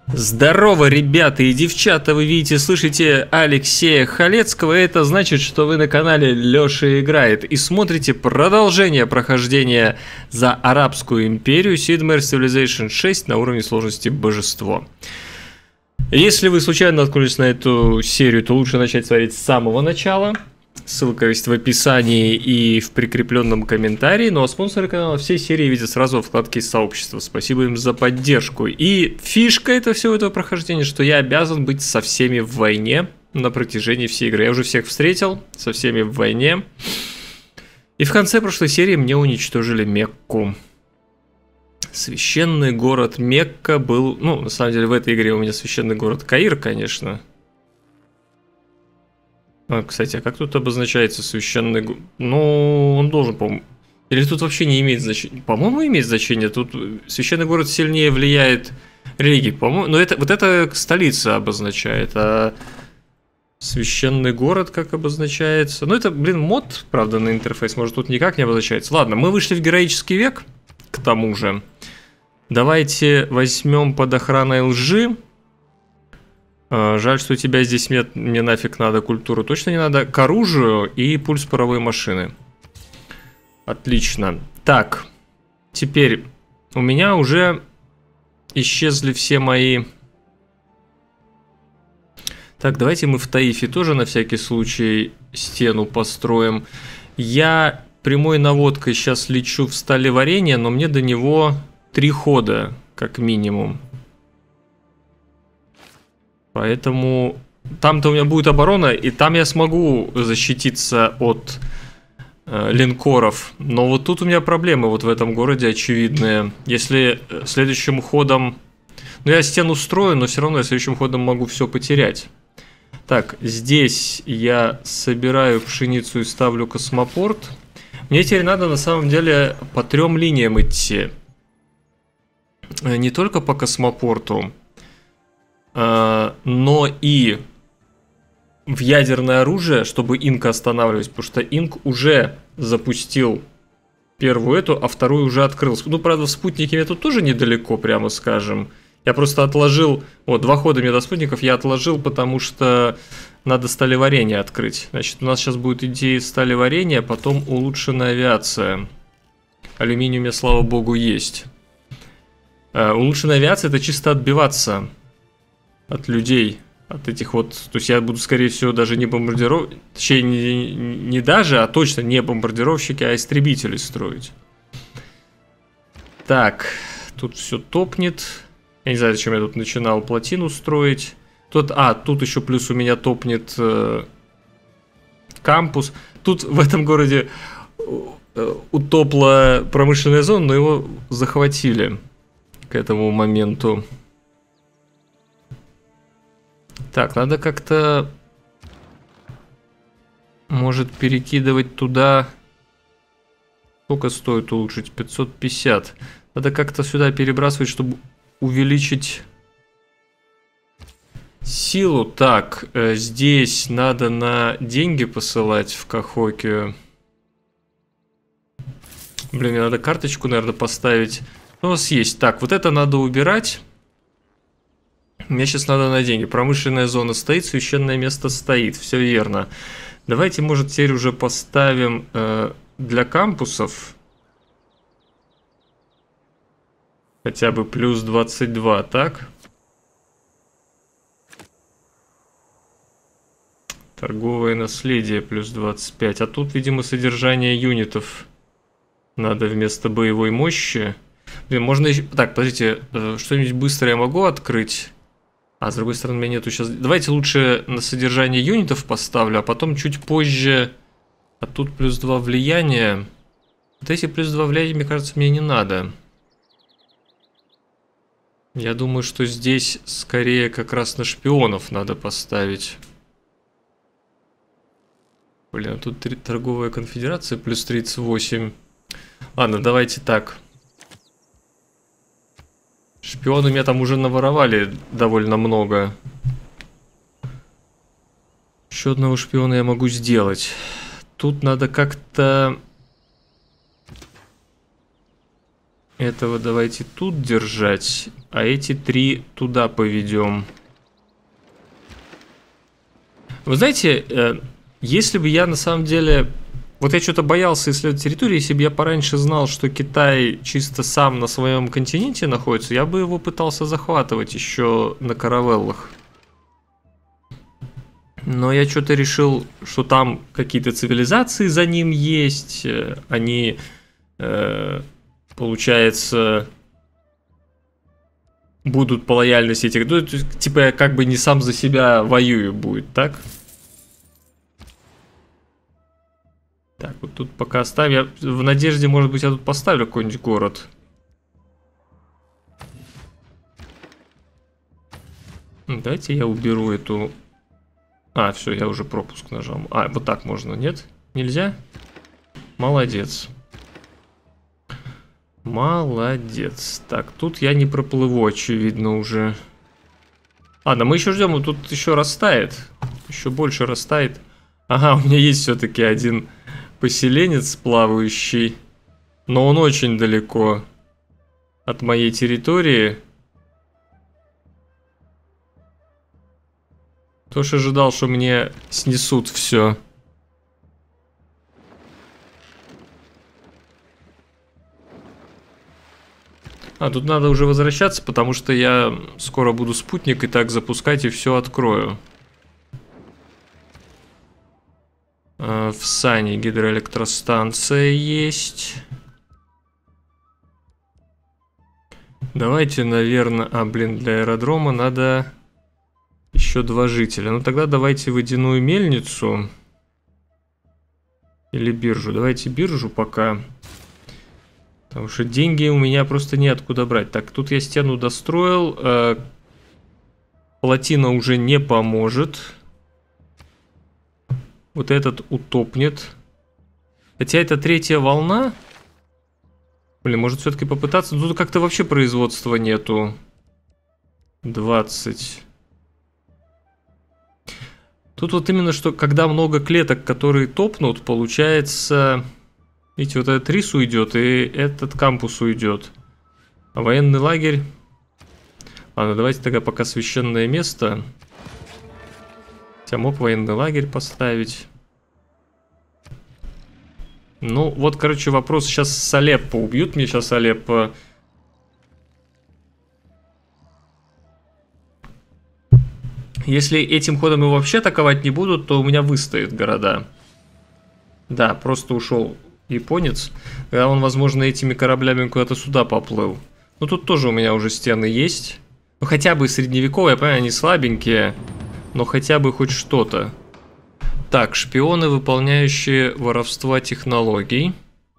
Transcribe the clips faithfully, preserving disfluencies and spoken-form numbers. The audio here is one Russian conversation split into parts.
Здорово, ребята и девчата, вы видите, слышите Алексея Халецкого, это значит, что вы на канале Лёша Играет и смотрите продолжение прохождения за Арабскую империю Sid Meier's Civilization шесть на уровне сложности Божество. Если вы случайно наткнулись на эту серию, то лучше начать смотреть с самого начала. Ссылка есть в описании и в прикрепленном комментарии. Ну а спонсоры канала все серии видят сразу во вкладке сообщества. Спасибо им за поддержку. И фишка это всего этого прохождения, что я обязан быть со всеми в войне на протяжении всей игры. Я уже всех встретил, со всеми в войне. И в конце прошлой серии мне уничтожили Мекку. Священный город Мекка был... Ну, на самом деле в этой игре у меня священный город Каир, конечно. А, кстати, а как тут обозначается священный город? Ну, он должен, по-моему... Или тут вообще не имеет значения? По-моему, имеет значение. Тут священный город сильнее влияет религии. По-моему, но это, вот это столица обозначает, а священный город как обозначается? Ну, это, блин, мод, правда, на интерфейс. Может, тут никак не обозначается. Ладно, мы вышли в героический век, к тому же. Давайте возьмем под охраной лжи. Жаль, что у тебя здесь нет, мне нафиг надо культуру. Точно не надо. К оружию и пульс паровой машины. Отлично. Так, теперь у меня уже исчезли все мои... Так, давайте мы в Таифе тоже на всякий случай стену построим. Я прямой наводкой сейчас лечу в сталеварение, но мне до него три хода, как минимум. Поэтому там-то у меня будет оборона, и там я смогу защититься от э, линкоров. Но вот тут у меня проблемы вот в этом городе очевидные. Если следующим ходом... Ну, я стену строю, но все равно я следующим ходом могу все потерять. Так, здесь я собираю пшеницу и ставлю космопорт. Мне теперь надо на самом деле по трем линиям идти. Не только по космопорту, но и в ядерное оружие, чтобы Инк останавливать, потому что Инк уже запустил первую эту, а вторую уже открыл. Ну, правда, в спутнике мне тут тоже недалеко, прямо скажем. Я просто отложил, вот, два хода мне до спутников я отложил, потому что надо сталеварение открыть. Значит, у нас сейчас будет идея сталеварения, потом улучшенная авиация. Алюминий у меня, слава богу, есть. Улучшенная авиация — это чисто отбиваться от людей, от этих вот, то есть я буду, скорее всего, даже не бомбардировщики, точнее, не, не даже, а точно не бомбардировщики, а истребители строить. Так, тут все топнет. Я не знаю, зачем я тут начинал плотину строить. Тут, а, тут еще плюс у меня топнет э, кампус. Тут в этом городе э, утопла промышленная зона, но его захватили к этому моменту. Так, надо как-то, может, перекидывать туда... Сколько стоит улучшить? пятьсот пятьдесят. Надо как-то сюда перебрасывать, чтобы увеличить силу. Так, э, здесь надо на деньги посылать в Кахокию. Блин, мне надо карточку, наверное, поставить. У нас есть. Так, вот это надо убирать. Мне сейчас надо на деньги. Промышленная зона стоит, священное место стоит. Все верно. Давайте, может, теперь уже поставим э, для кампусов хотя бы плюс двадцать два, так? Торговое наследие плюс двадцать пять. А тут, видимо, содержание юнитов надо вместо боевой мощи. Блин, можно еще... Так, подождите, э, что-нибудь быстро я могу открыть? А, с другой стороны, у меня нету сейчас... Давайте лучше на содержание юнитов поставлю, а потом чуть позже... А тут плюс два влияния. Вот эти плюс два влияния, мне кажется, мне не надо. Я думаю, что здесь скорее как раз на шпионов надо поставить. Блин, а тут торговая конфедерация плюс тридцать восемь. Ладно, давайте так. Шпионы меня там уже наворовали довольно много. Еще одного шпиона я могу сделать. Тут надо как-то Этого давайте тут держать, а эти три туда поведем. Вы знаете, э, если бы я на самом деле... Вот я что-то боялся исследовать территорию, если бы я пораньше знал, что Китай чисто сам на своем континенте находится, я бы его пытался захватывать еще на каравеллах. Но я что-то решил, что там какие-то цивилизации за ним есть, они, э, получается, будут по лояльности этих... Ну, типа я как бы не сам за себя воюю будет, так? Так, вот тут пока оставим. Я в надежде, может быть, я тут поставлю какой-нибудь город. Давайте я уберу эту... А, все, я уже пропуск нажал. А, вот так можно, нет? Нельзя? Молодец. Молодец. Так, тут я не проплыву, очевидно, уже. Ладно, мы еще ждем, тут еще растает. Еще больше растает. Ага, у меня есть все-таки один поселенец плавающий. Но он очень далеко от моей территории. Тоже ожидал, что мне снесут все. А, тут надо уже возвращаться, потому что я скоро буду спутник и так запускать и все открою. А, в Сане гидроэлектростанция есть. Давайте, наверное... А, блин, для аэродрома надо... Еще два жителя. Ну тогда давайте водяную мельницу. Или биржу. Давайте биржу пока. Потому что деньги у меня просто неоткуда брать. Так, тут я стену достроил. Э, плотина уже не поможет. Вот этот утопнет. Хотя это третья волна. Блин, может все-таки попытаться. Тут как-то вообще производства нету. двадцать. Тут вот именно, что когда много клеток, которые топнут, получается... Видите, вот этот рис уйдет, и этот кампус уйдет. А военный лагерь... Ладно, давайте тогда пока священное место. Хотя мог военный лагерь поставить. Ну, вот, короче, вопрос. Сейчас с Алеппо убьют мне сейчас Алеппо. Если этим ходом его вообще атаковать не будут, то у меня выстоят города. Да, просто ушел японец. Когда он, возможно, этими кораблями куда-то сюда поплыл. Ну, тут тоже у меня уже стены есть. Ну, хотя бы средневековые, я понимаю, они слабенькие. Но хотя бы хоть что-то. Так, шпионы, выполняющие воровство технологий.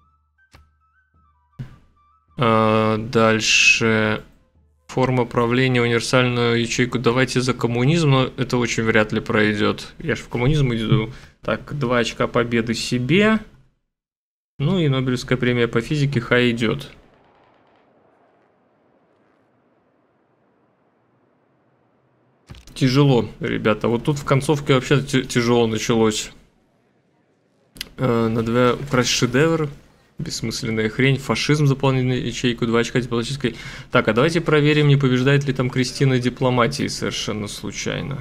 А, дальше... Форма правления, универсальную ячейку. Давайте за коммунизм, но это очень вряд ли пройдет. Я же в коммунизм иду. Так, два очка победы себе. Ну и Нобелевская премия по физике хай идет. Тяжело, ребята. Вот тут в концовке вообще тяжело началось. Э, надо украсть шедевр. Бессмысленная хрень. Фашизм, заполненный ячейку, два очка дипломатической. Так, а давайте проверим, не побеждает ли там Кристина дипломатии совершенно случайно.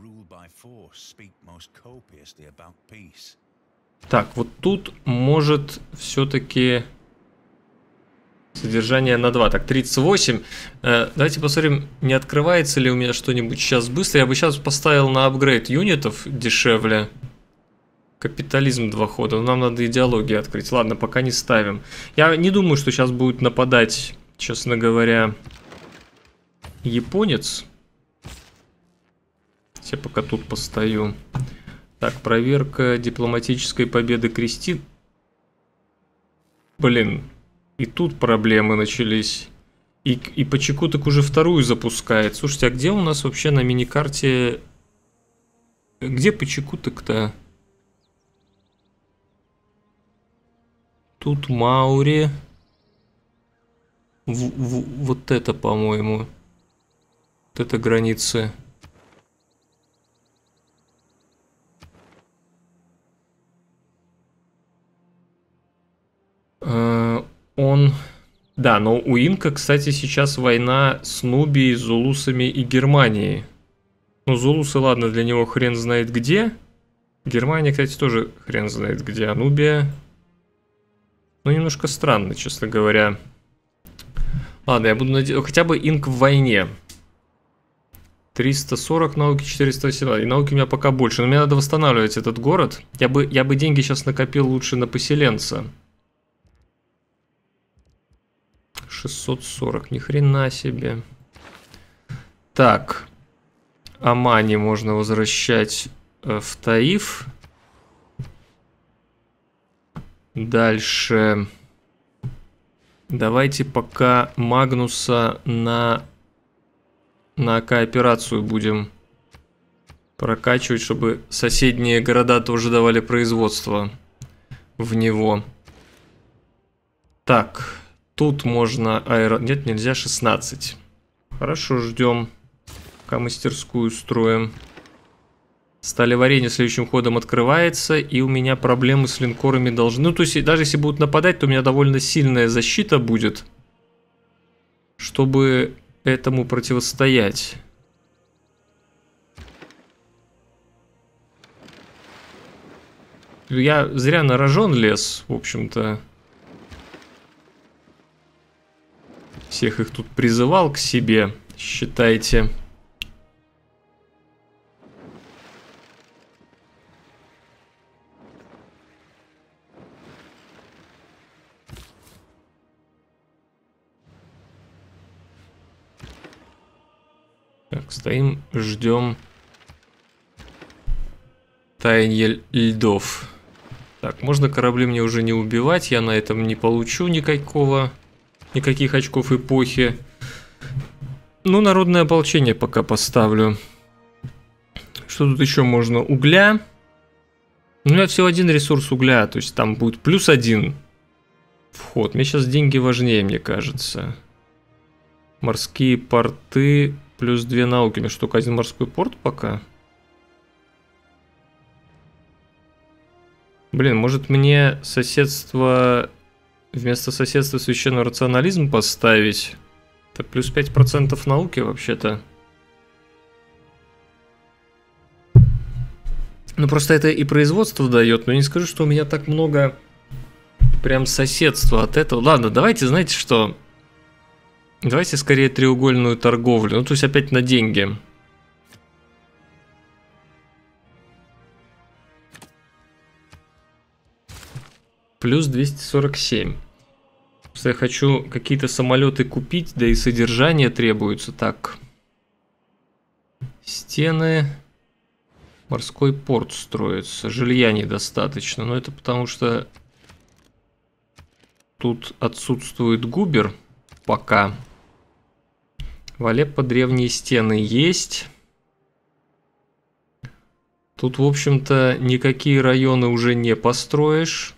Так, вот тут может все-таки содержание на два. Так, тридцать восемь. Э, давайте посмотрим, не открывается ли у меня что-нибудь сейчас быстро. Я бы сейчас поставил на апгрейд юнитов дешевле. Капитализм два хода. Нам надо идеологию открыть. Ладно, пока не ставим. Я не думаю, что сейчас будет нападать, честно говоря, японец. Я пока тут постою. Так, проверка дипломатической победы Кристин. Блин, и тут проблемы начались. И, и Почеку так уже вторую запускает. Слушайте, а где у нас вообще на миникарте... Где Почеку так-то? Тут Маури. В, в, вот это, по-моему. Вот это границы. Э, он Да, но у инка, кстати, сейчас война с Нубией, Зулусами и Германией. Ну, Зулусы, ладно, для него хрен знает где. Германия, кстати, тоже хрен знает где. А Нубия... Ну, немножко странно, честно говоря. Ладно, я буду надеяться... Хотя бы инк в войне. триста сорок науки, четыреста восемнадцать. И науки у меня пока больше. Но мне надо восстанавливать этот город. Я бы, я бы деньги сейчас накопил лучше на поселенца. шестьсот сорок. Ни хрена себе. Так. Амани можно возвращать э, в Таиф. Дальше. Давайте пока Магнуса на... на кооперацию будем прокачивать, чтобы соседние города тоже давали производство в него. Так, тут можно аэро... Нет, нельзя, шестнадцать. Хорошо, ждем, пока мастерскую строим. Сталеварение следующим ходом открывается, и у меня проблемы с линкорами должны... Ну, то есть, даже если будут нападать, то у меня довольно сильная защита будет, чтобы этому противостоять. Я зря на рожон лез, в общем-то. Всех их тут призывал к себе, считайте. Так, стоим, ждем таяние льдов. Так, можно корабли мне уже не убивать, я на этом не получу никакого, никаких очков эпохи. Ну, народное ополчение пока поставлю. Что тут еще можно? Угля. У меня всего один ресурс угля, то есть там будет плюс один вход. Мне сейчас деньги важнее, мне кажется. Морские порты... Плюс две науки. Мне что, только один морской порт пока? Блин, может мне соседство... Вместо соседства священный рационализм поставить? Это плюс пять процентов науки вообще-то. Ну просто это и производство дает. Но не скажу, что у меня так много прям соседства от этого. Ладно, давайте, знаете что... Давайте скорее треугольную торговлю. Ну, то есть опять на деньги. Плюс двести сорок семь. Просто я хочу какие-то самолеты купить, да и содержание требуется. Так. Стены. Морской порт строится. Жилья недостаточно. Но это потому что тут отсутствует губер пока. В Алеппо древние стены есть. Тут, в общем-то, никакие районы уже не построишь.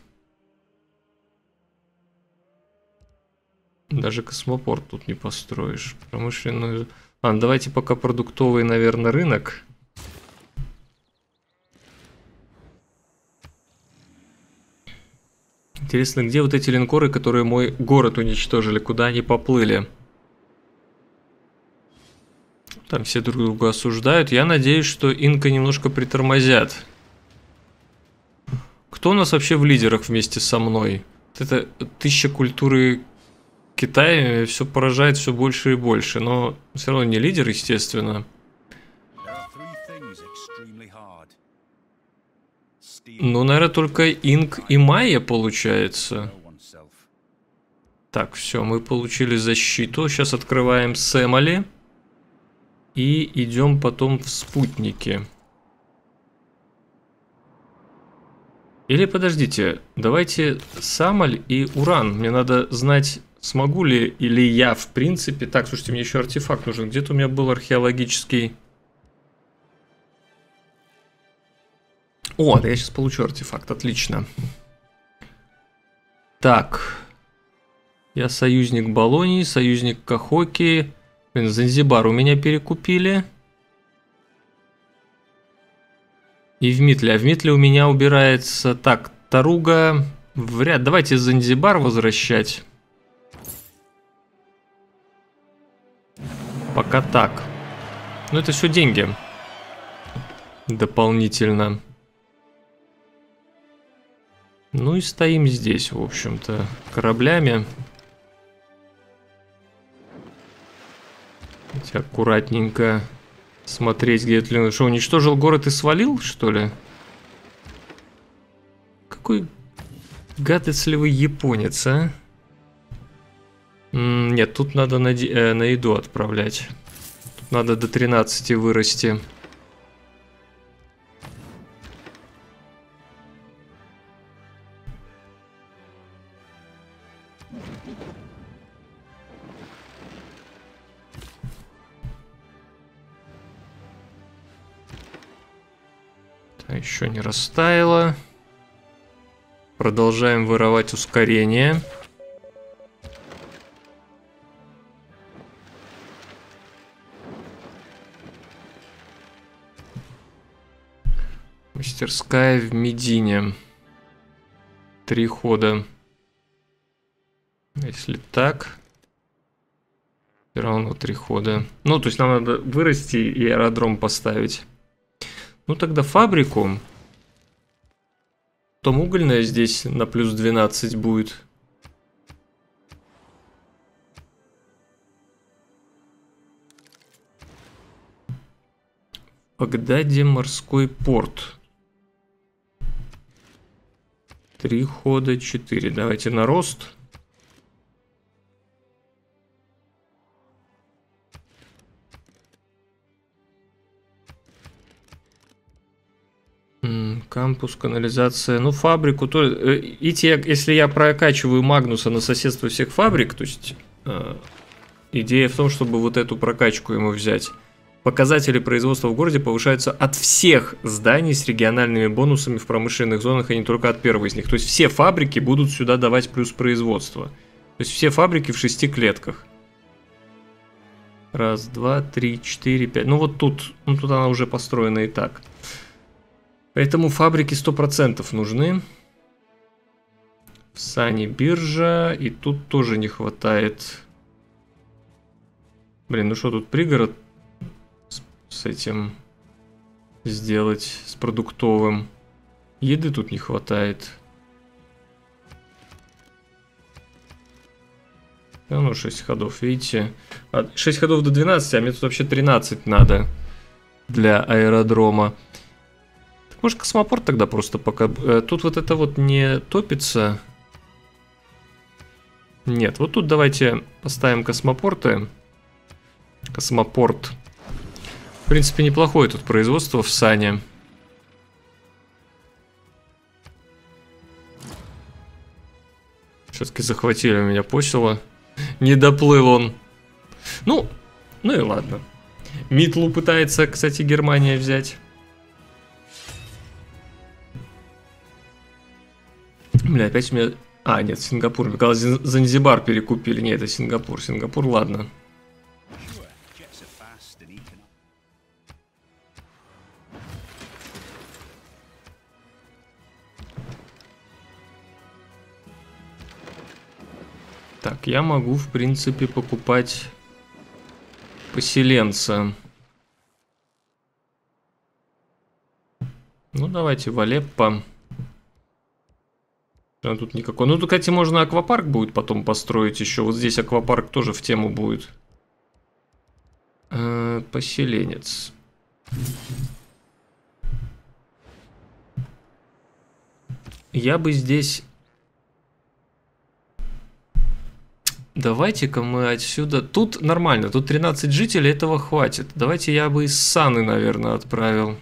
Даже космопорт тут не построишь. Промышленную... Ладно, давайте пока продуктовый, наверное, рынок. Интересно, где вот эти линкоры, которые мой город уничтожили? Куда они поплыли? Там все друг друга осуждают. Я надеюсь, что инка немножко притормозят. Кто у нас вообще в лидерах вместе со мной? Это тысяча культуры Китая все поражает все больше и больше. Но все равно не лидер, естественно. Ну, наверное, только инк и майя получается. Так, все, мы получили защиту. Сейчас открываем Сэмали. И идем потом в спутники. Или подождите, давайте Самаль и Уран. Мне надо знать, смогу ли или я в принципе... Так, слушайте, мне еще артефакт нужен. Где-то у меня был археологический... О, да я сейчас получу артефакт, отлично. Так. Я союзник Болонии, союзник Кахоки... Блин, Занзибар у меня перекупили. И в Митле. А в Митле у меня убирается... Так, Таруга... Вряд. Давайте Занзибар возвращать. Пока так. Ну, это все деньги. Дополнительно. Ну и стоим здесь, в общем-то, кораблями. Хотя аккуратненько смотреть, где это... Что, уничтожил город и свалил, что ли? Какой гадостливый японец, а? М-м, нет, тут надо на, э, на еду отправлять. Тут надо до тринадцати вырасти. Еще не растаяло. Продолжаем воровать ускорение. Мастерская в Медине. Три хода. Если так, все равно три хода. Ну, то есть нам надо вырасти и аэродром поставить. Ну, тогда фабрику. Потом угольная здесь на плюс двенадцать будет. В Багдаде морской порт. Три хода, четыре. Давайте на рост. Кампус, канализация. Ну, фабрику тоже. Идти, если я прокачиваю Магнуса на соседство всех фабрик, то есть э, идея в том, чтобы вот эту прокачку ему взять. Показатели производства в городе повышаются от всех зданий с региональными бонусами в промышленных зонах, а не только от первого из них. То есть все фабрики будут сюда давать плюс производства. То есть все фабрики в шести клетках. Раз, два, три, четыре, пять. Ну вот тут, ну тут она уже построена и так. Поэтому фабрики сто процентов нужны. В Сане биржа. И тут тоже не хватает. Блин, ну что тут пригород с, с этим сделать, с продуктовым. Еды тут не хватает. Да, ну шесть ходов, видите. шесть ходов до двенадцати, а мне тут вообще тринадцать надо для аэродрома. Может, космопорт тогда просто пока... Тут вот это вот не топится. Нет, вот тут давайте поставим космопорты. Космопорт. В принципе, неплохое тут производство в Сане. Все-таки захватили у меня посела. Не доплыл он. Ну, ну и ладно. Митлу пытается, кстати, Германия взять. Бля, опять у меня... А, нет, Сингапур. Мне казалось, Занзибар перекупили. Нет, это Сингапур. Сингапур, ладно. Так, я могу, в принципе, покупать поселенца. Ну, давайте в Алеппо. А тут никакой. Ну, тут, кстати, можно аквапарк будет потом построить еще. Вот здесь аквапарк тоже в тему будет. Э-э, поселенец. Я бы здесь... Давайте-ка мы отсюда... Тут нормально, тут тринадцать жителей, этого хватит. Давайте я бы из Саны, наверное, отправил.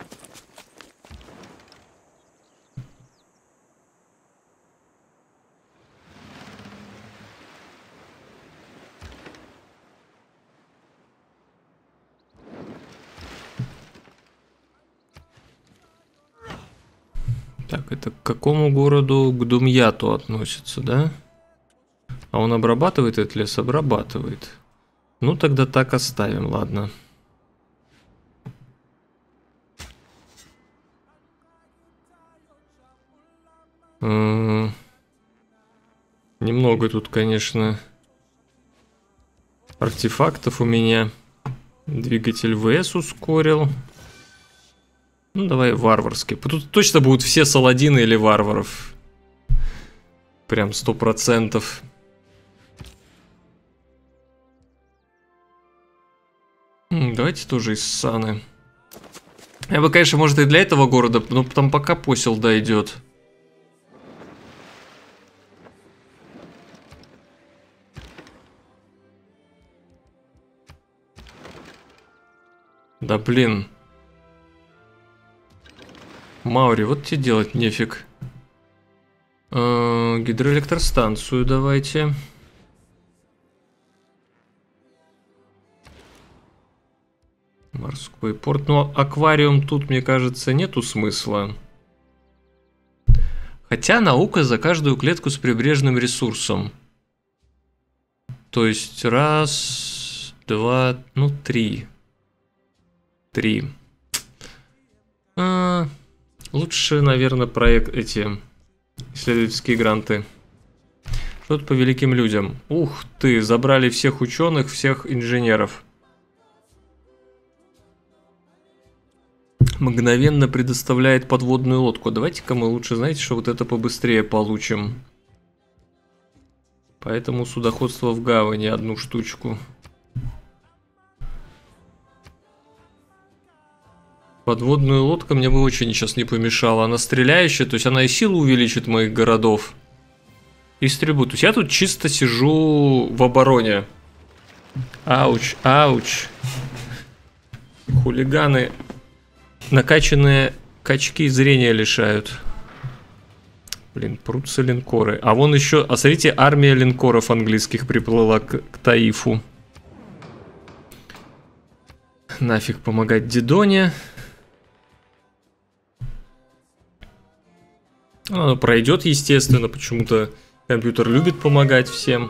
Так, это к какому городу? К Думьяту относится, да? А он обрабатывает этот лес? Обрабатывает. Ну, тогда так оставим, ладно. М-м- немного тут, конечно, артефактов у меня. Двигатель ВС ускорил. Ну, давай варварский. Тут точно будут все саладины или варваров. Прям сто процентов. Давайте тоже из Саны. Я бы, конечно, может и для этого города, но там пока посел дойдет. Да блин. Маури, вот тебе делать нефиг. Э-э, гидроэлектростанцию давайте. Морской порт. Но аквариум тут, мне кажется, нету смысла. Хотя наука за каждую клетку с прибрежным ресурсом. То есть раз, два, ну три. Три. А, лучше, наверное, проект эти исследовательские гранты. Что-то по великим людям. Ух ты, забрали всех ученых, всех инженеров. Мгновенно предоставляет подводную лодку. Давайте-ка мы лучше, знаете, что вот это побыстрее получим. Поэтому судоходство в гавани одну штучку. Подводная лодка мне бы очень сейчас не помешала. Она стреляющая, то есть она и силу увеличит моих городов. И стрельбу. То есть я тут чисто сижу в обороне. Ауч, ауч. Хулиганы. Накачанные качки зрения лишают. Блин, прутся линкоры. А вон еще, а смотрите, армия линкоров английских приплыла к, к Таифу. Нафиг помогать Дидоне. Оно пройдет, естественно, почему-то компьютер любит помогать всем.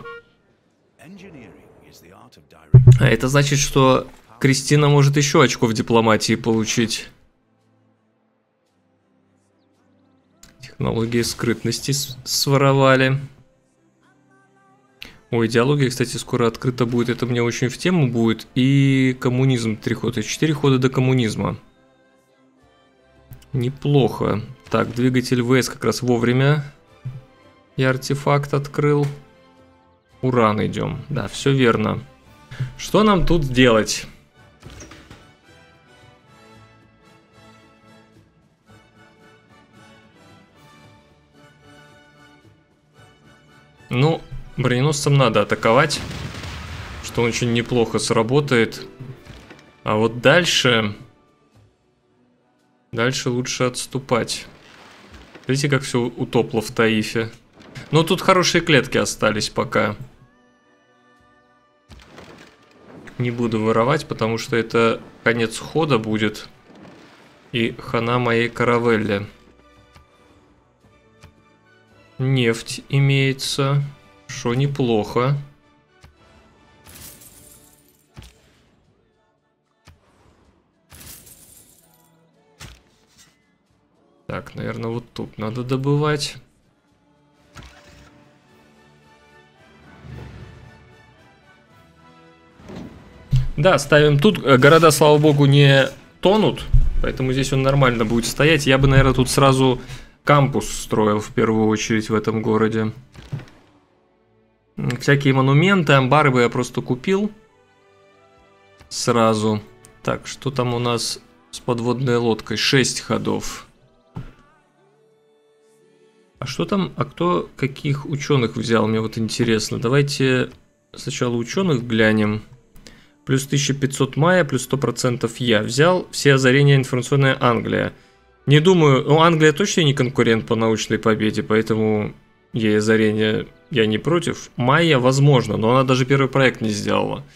А это значит, что Кристина может еще очков дипломатии получить. Технологии скрытности своровали. Ой, идеология, кстати, скоро открыта будет. Это мне очень в тему будет. И коммунизм три хода. Четыре хода до коммунизма. Неплохо. Так, двигатель ВС как раз вовремя. Я артефакт открыл. Уран идем. Да, все верно. Что нам тут делать? Ну, броненосцем надо атаковать, что очень неплохо сработает. А вот дальше... Дальше лучше отступать. Видите, как все утопло в Таифе. Но тут хорошие клетки остались пока. Не буду воровать, потому что это конец хода будет. И хана моей каравелле. Нефть имеется, что неплохо. Так, наверное, вот тут надо добывать. Да, ставим тут. Города, слава богу, не тонут, поэтому здесь он нормально будет стоять. Я бы, наверное, тут сразу... Кампус строил в первую очередь в этом городе. Всякие монументы, амбары бы я просто купил. Сразу. Так, что там у нас с подводной лодкой? шесть ходов. А что там? А кто каких ученых взял? Мне вот интересно. Давайте сначала ученых глянем. Плюс тысяча пятьсот Майя, плюс сто процентов я. Взял все озарения информационная Англия. Не думаю, ну Англия точно не конкурент по научной победе, поэтому ей озарение я не против. Майя возможно, но она даже первый проект не сделала.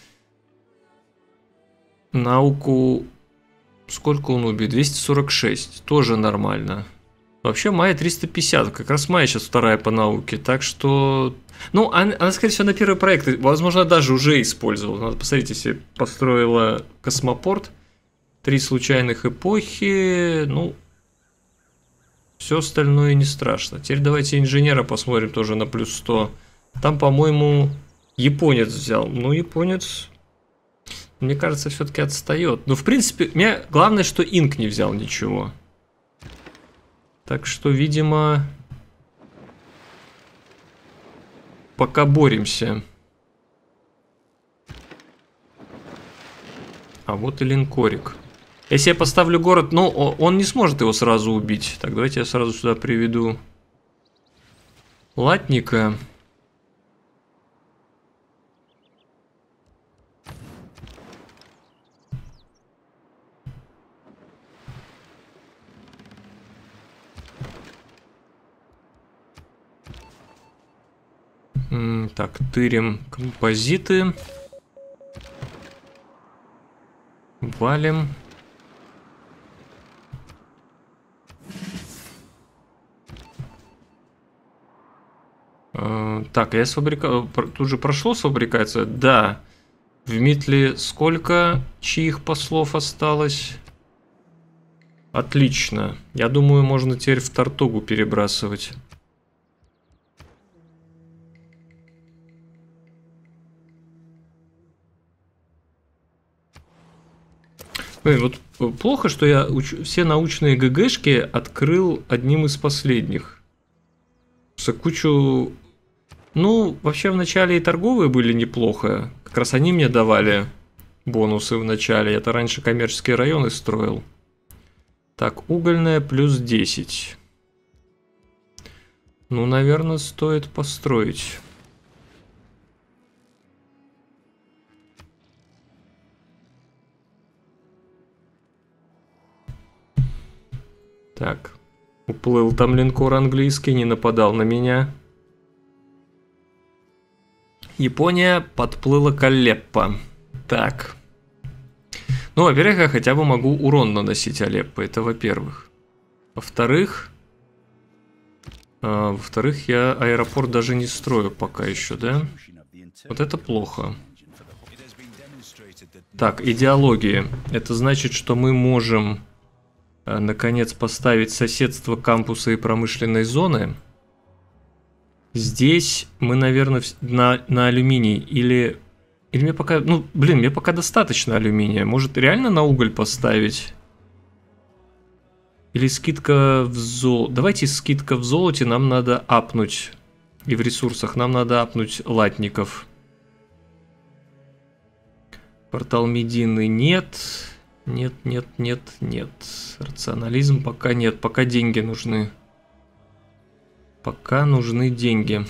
Науку... Сколько он убит? двести сорок шесть. Тоже нормально. Вообще Майя триста пятьдесят. Как раз Майя сейчас вторая по науке. Так что... Ну, она, она скорее всего, на первый проект, возможно, даже уже использовала. Надо посмотреть, если построила космопорт. Три случайных эпохи. Ну... Все остальное не страшно. Теперь давайте инженера посмотрим тоже на плюс сто. Там, по-моему, японец взял. Ну, японец... Мне кажется, все-таки отстает. Но в принципе, мне главное, что Инк не взял ничего. Так что, видимо, пока боремся. А вот и линкорик. Если я поставлю город, ну, он не сможет его сразу убить. Так, давайте я сразу сюда приведу латника. Так, тырим композиты. Валим. Так, я с фабрика... Тут же прошло с фабрикация? Да. В Митле сколько чьих послов осталось? Отлично. Я думаю, можно теперь в Тартугу перебрасывать. Блин, вот плохо, что я уч... все научные ГГшки открыл одним из последних. Кучу... Ну, вообще в начале и торговые были неплохо. Как раз они мне давали бонусы в начале. Я-то раньше коммерческие районы строил. Так, угольная плюс десять. Ну, наверное, стоит построить. Так, уплыл там линкор английский, не нападал на меня. Япония подплыла к Алеппо. Так. Ну, во-первых, я хотя бы могу урон наносить Алеппо, это во-первых. Во-вторых... А, во-вторых, я аэропорт даже не строю пока еще, да? Вот это плохо. Так, идеология. Это значит, что мы можем... наконец поставить соседство кампуса и промышленной зоны. Здесь мы, наверное, на, на алюминий или... Или мне пока... Ну, блин, мне пока достаточно алюминия. Может, реально на уголь поставить? Или скидка в золоте? Давайте скидка в золоте нам надо апнуть. И в ресурсах нам надо апнуть латников. Портал медийный нет... Нет, нет, нет, нет. Рационализм пока нет. Пока деньги нужны. Пока нужны деньги.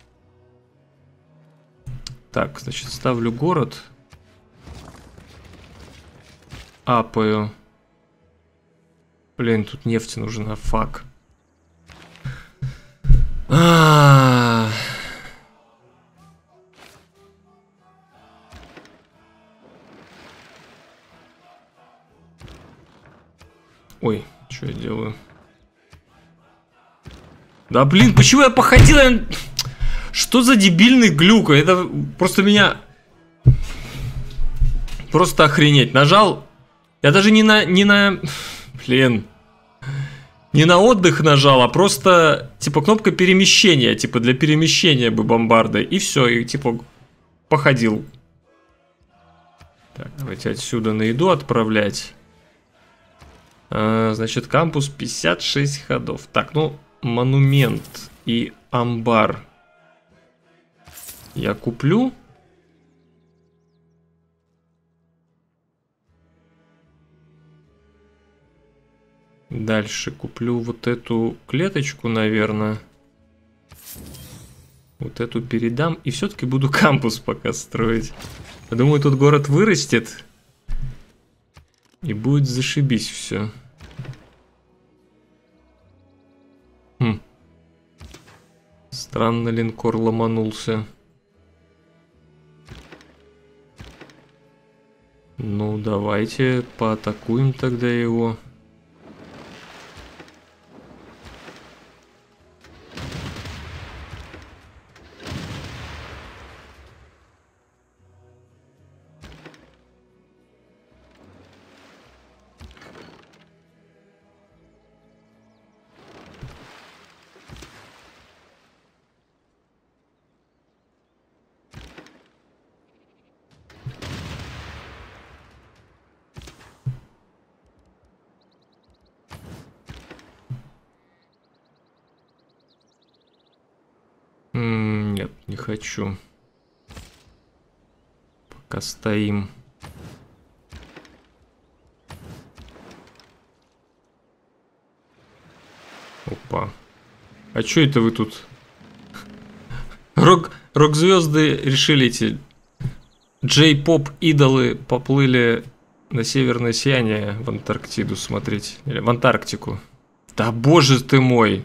Так, значит, ставлю город. Апаю. Блин, тут нефть нужна. Фак. А-а-а. Ой, что я делаю? Да блин, почему я походил? Что за дебильный глюк? Это просто меня... Просто охренеть. Нажал... Я даже не на... Не на... Блин. Не на отдых нажал, а просто... Типа кнопка перемещения. Типа для перемещения бы бомбарды. И все, и типа... Походил. Так, давайте отсюда на еду отправлять. А, значит, кампус пятьдесят шесть ходов. Так, ну, монумент и амбар я куплю. Дальше куплю вот эту клеточку, наверное. Вот эту передам. И все-таки буду кампус пока строить. Я думаю, тут город вырастет. И будет зашибись все. Хм. Странно линкор ломанулся. Ну, давайте поатакуем тогда его. хочу. Пока стоим. Опа. А чё это вы тут? Рок, рок-звезды решили эти джей-поп идолы поплыли на северное сияние в Антарктиду смотреть. Или в Антарктику. Да боже ты мой!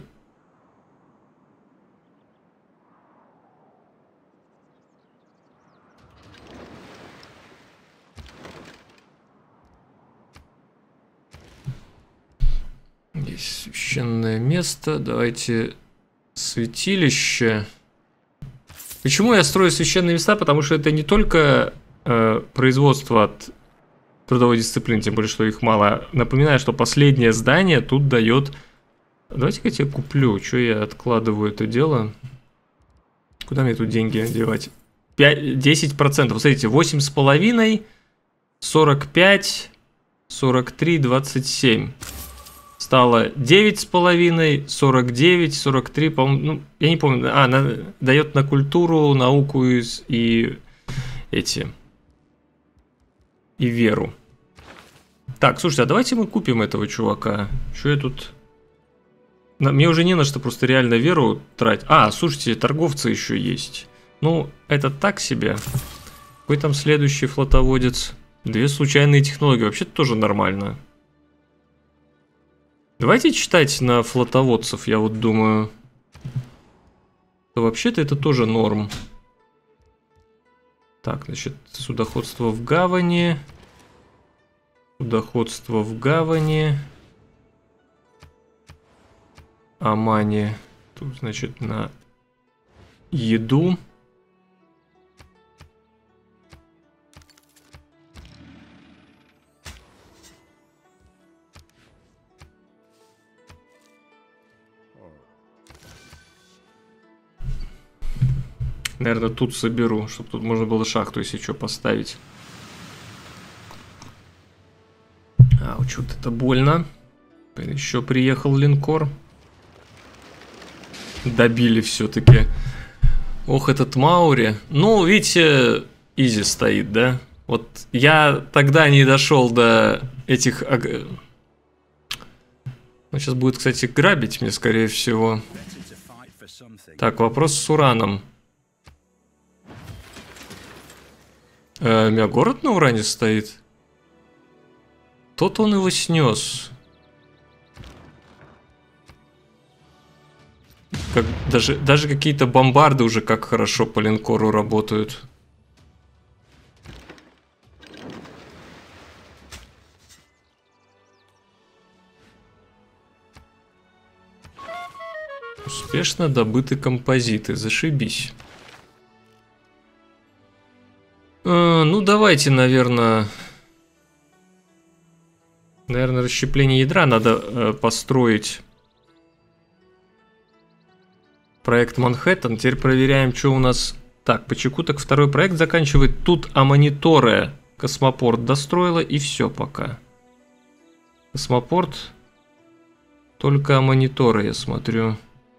Есть священное место. Давайте святилище. Почему я строю священные места? Потому что это не только э, производство от трудовой дисциплины, тем более, что их мало. Напоминаю, что последнее здание тут дает... Давайте-ка я тебе куплю. Что я откладываю это дело? Куда мне тут деньги девать? десять процентов. Смотрите, восемь с половиной, сорок пять, сорок три, двадцать семь. Стало девять с половиной, сорок девять, сорок три, по-моему, ну, я не помню. А, на, дает на культуру, науку и, и эти... И веру. Так, слушайте, а давайте мы купим этого чувака. Что я тут... Мне уже не на что просто реально веру тратить. А, слушайте, торговцы еще есть. Ну, это так себе. Какой там следующий флотоводец? Две случайные технологии. Вообще-то тоже нормально. Давайте читать на флотоводцев, я вот думаю. Вообще-то это тоже норм. Так, значит, судоходство в гавани. Судоходство в гавани. Амани. Тут, значит, на еду. Наверное, тут соберу, чтобы тут можно было шахту, если что, поставить. А, вот что-то это больно. Еще приехал линкор. Добили все-таки. Ох, этот Маури. Ну, видите, изи стоит, да? Вот я тогда не дошел до этих... Ну, сейчас будет, кстати, грабить мне, скорее всего. Так, вопрос с ураном. Э, у меня город на уране стоит. Тот он его снес. Как, даже, даже какие-то бомбарды уже как хорошо по линкору работают. Успешно добыты композиты. Зашибись. Э, ну, давайте, наверное... Наверное, расщепление ядра надо э, построить. Проект Манхэттен. Теперь проверяем, что у нас... Так, по чеку так второй проект заканчивает. Тут Аманиторе космопорт достроила, и все пока. Космопорт. Только Аманиторе, я смотрю.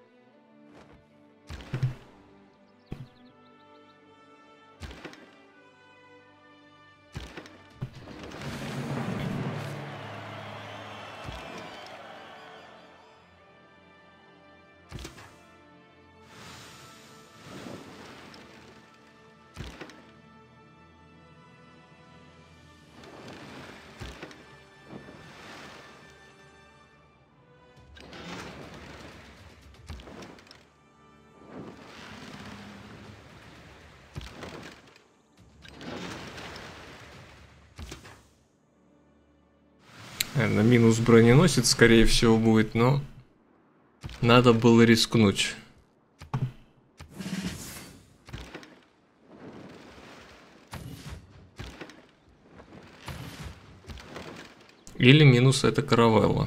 Наверное, минус броненосец, скорее всего, будет, но надо было рискнуть. Или минус это каравелла.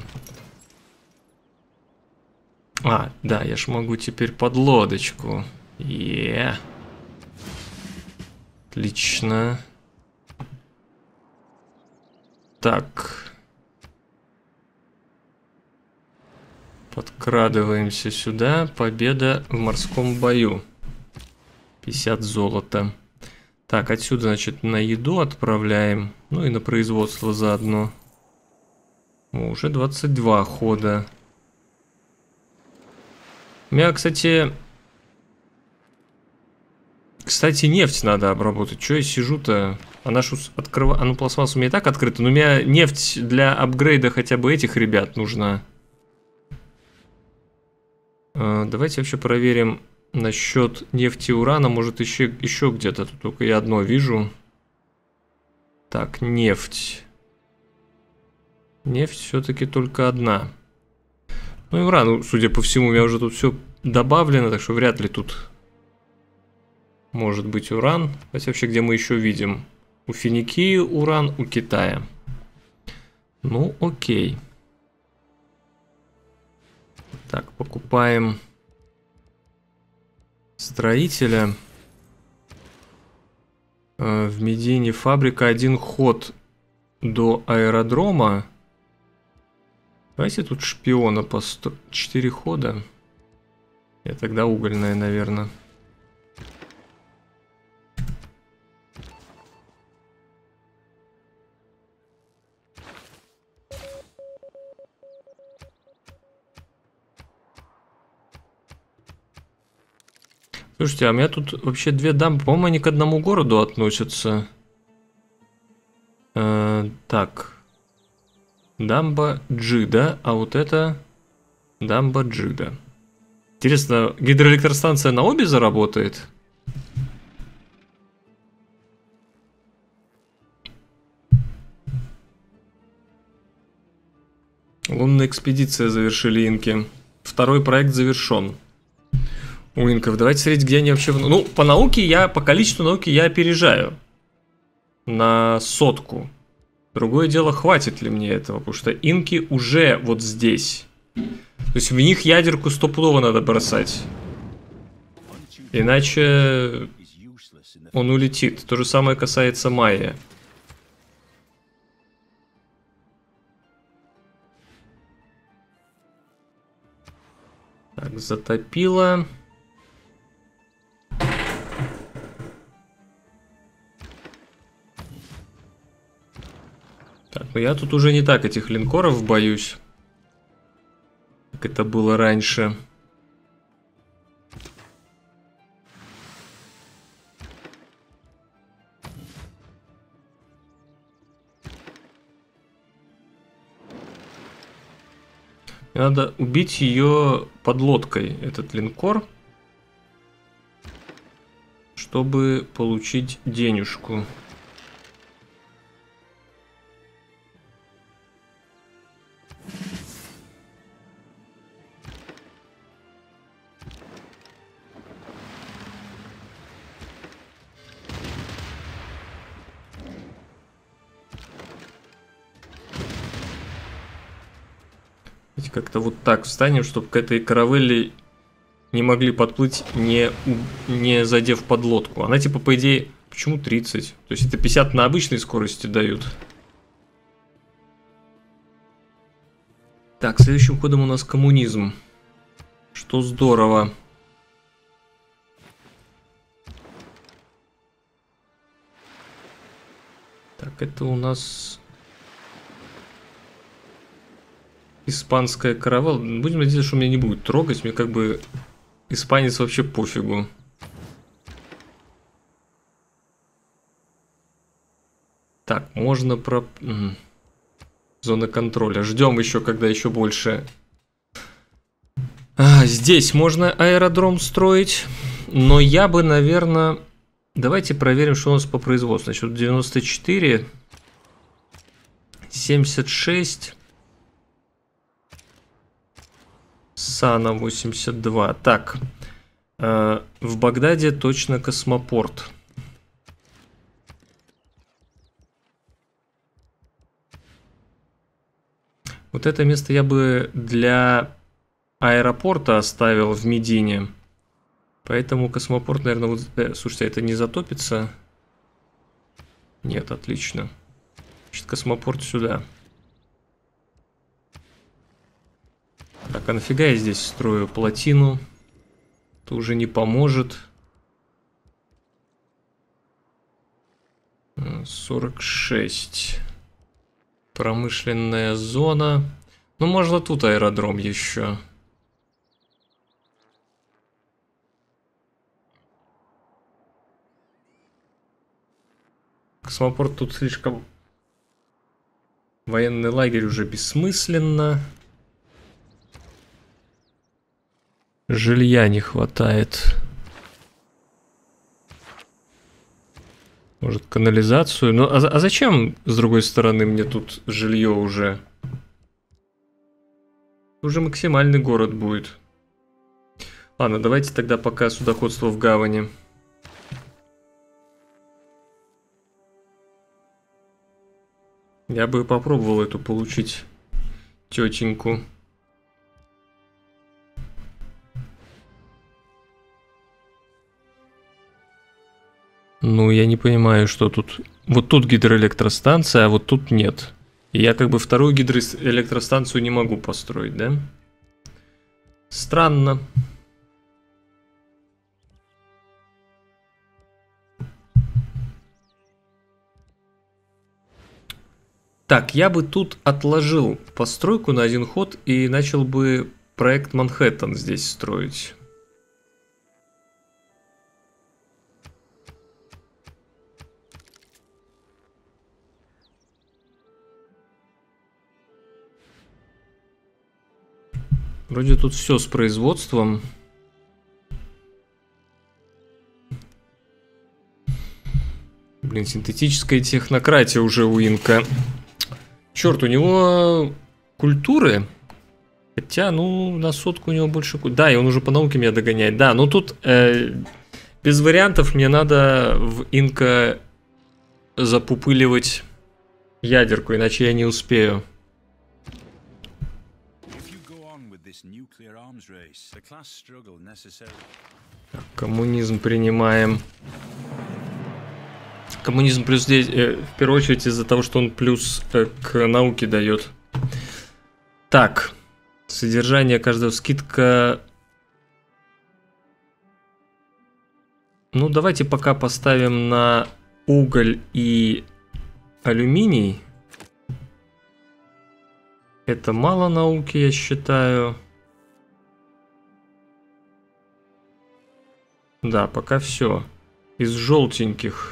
А, да, я ж могу теперь под лодочку. Е. Отлично. Так. Подкрадываемся сюда. Победа в морском бою. пятьдесят золота. Так, отсюда, значит, на еду отправляем. Ну и на производство заодно. О, уже двадцать два хода. У меня, кстати... Кстати, нефть надо обработать. Че я сижу-то? Она ж открыва... А ну, пластмасса у меня и так открыта. Но у меня нефть для апгрейда хотя бы этих ребят нужна. А, давайте вообще проверим насчет нефти и урана. Может, еще, еще где-то. Тут только я одно вижу. Так, нефть. Нефть все-таки только одна. Ну и уран, судя по всему, у меня уже тут все добавлено. Так что вряд ли тут... Может быть уран. Хотя вообще, где мы еще видим? У Финикии уран, у Китая. Ну, окей. Так, покупаем строителя. Э, в Медине фабрика, один ход до аэродрома. Давайте тут шпиона по сто... четыре хода. Я тогда угольная, наверное. Слушайте, а у меня тут вообще две дамбы, по-моему, они к одному городу относятся. Э, так. Дамба Джида, а вот это дамба Джида. Интересно, гидроэлектростанция на обе заработает? Лунная экспедиция завершили инки. Второй проект завершен. У инков. Давайте смотреть, где они вообще... Ну, по науке я, по количеству науки я опережаю. На сотку. Другое дело, хватит ли мне этого, потому что инки уже вот здесь. То есть в них ядерку стопудово надо бросать. Иначе он улетит. То же самое касается майя. Так, затопило. Так, ну я тут уже не так этих линкоров боюсь, как это было раньше. Надо убить ее подлодкой, этот линкор, чтобы получить денежку. Как-то вот так встанем, чтобы к этой каравелле не могли подплыть, не, не задев подлодку. Она типа, по идее, почему тридцать? То есть это пятьдесят на обычной скорости дают. Так, следующим ходом у нас коммунизм. Что здорово. Так, это у нас... Испанская каравелла. Будем надеяться, что меня не будет трогать. Мне как бы испанец вообще пофигу. Так, можно про... Угу. Зона контроля. Ждем еще, когда еще больше. А, здесь можно аэродром строить. Но я бы, наверное... Давайте проверим, что у нас по производству. Значит, девяносто четыре. семьдесят шесть. Сана восемьдесят два. Так, э, в Багдаде точно космопорт. Вот это место я бы для аэропорта оставил в Медине. Поэтому космопорт, наверное, вот... Э, слушайте, это не затопится? Нет, отлично. Значит, космопорт сюда. Так, а нафига я здесь строю плотину? Это уже не поможет. сорок шесть. Промышленная зона. Ну, можно тут аэродром еще. Космопорт тут слишком... Военный лагерь уже бессмысленно. Жилья не хватает. Может, канализацию? Ну, а, а зачем, с другой стороны, мне тут жилье уже? Уже максимальный город будет. Ладно, давайте тогда пока судоходство в гавани. Я бы попробовал эту получить тетеньку. Ну, я не понимаю, что тут... Вот тут гидроэлектростанция, а вот тут нет. И я как бы вторую гидроэлектростанцию не могу построить, да? Странно. Так, я бы тут отложил постройку на один ход и начал бы проект Манхэттен здесь строить. Вроде тут все с производством. Блин, синтетическая технократия уже у Инка. Черт, у него культуры. Хотя, ну, на сотку у него больше... Да, и он уже по науке меня догоняет. Да, ну тут э, без вариантов мне надо в Инка запупыливать ядерку, иначе я не успею. Так, коммунизм принимаем. Коммунизм плюс здесь, э, в первую очередь из-за того, что он плюс э, к науке дает. Так, содержание каждого скидка. Ну, давайте пока поставим на уголь и алюминий. Это мало науки, я считаю. Да, пока все. Из желтеньких.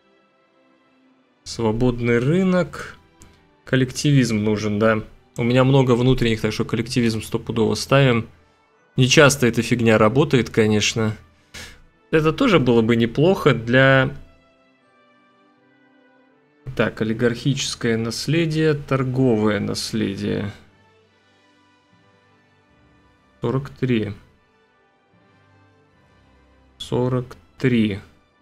Свободный рынок. Коллективизм нужен, да. У меня много внутренних, так что коллективизм стопудово ставим. Не часто эта фигня работает, конечно. Это тоже было бы неплохо для... Так, олигархическое наследие, торговое наследие. сорок три. сорок три.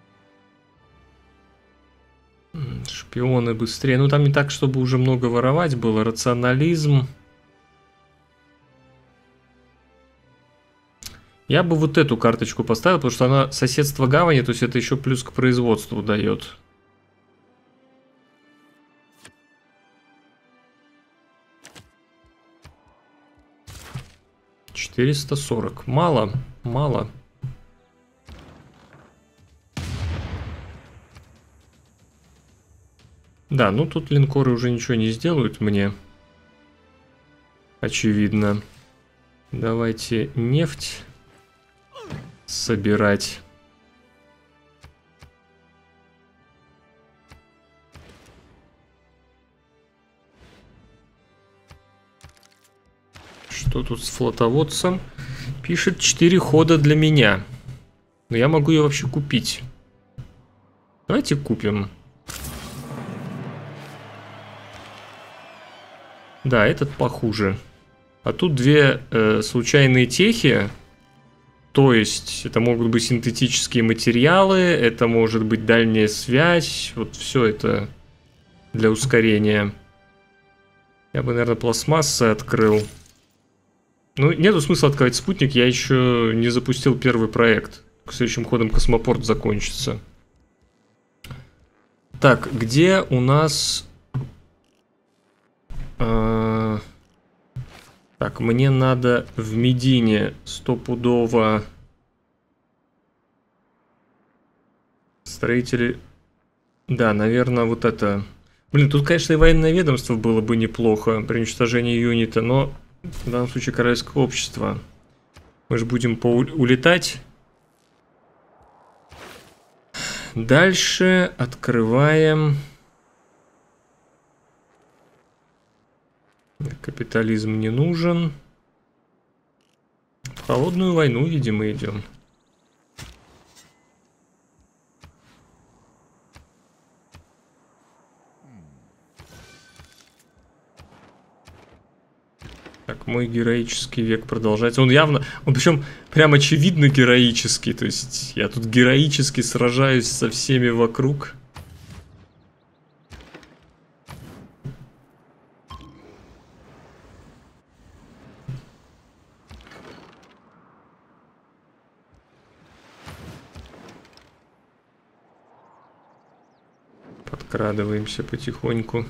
Шпионы быстрее. Ну, там не так, чтобы уже много воровать было. Рационализм. Я бы вот эту карточку поставил, потому что она соседство гавани, то есть это еще плюс к производству дает. четыреста сорок. Мало. Мало. Да, ну тут линкоры уже ничего не сделают мне. Очевидно. Давайте нефть собирать. Что тут с флотоводцем? Пишет четыре хода для меня. Но я могу ее вообще купить. Давайте купим. Да, этот похуже. А тут две э, случайные техи. То есть, это могут быть синтетические материалы, это может быть дальняя связь. Вот все это для ускорения. Я бы, наверное, пластмассы открыл. Ну, нету смысла открывать спутник, я еще не запустил первый проект. К следующим ходом космопорт закончится. Так, где у нас... Так, мне надо в Медине стопудово строители Да, наверное, вот это... Блин, тут, конечно, и военное ведомство было бы неплохо при уничтожении юнита, но в данном случае королевское общество. Мы же будем улетать. Дальше открываем... Капитализм не нужен. В холодную войну, видимо, идем. Так, мой героический век продолжается. Он явно, он причем прям очевидно героический. То есть я тут героически сражаюсь со всеми вокруг. Подкрадываемся потихоньку.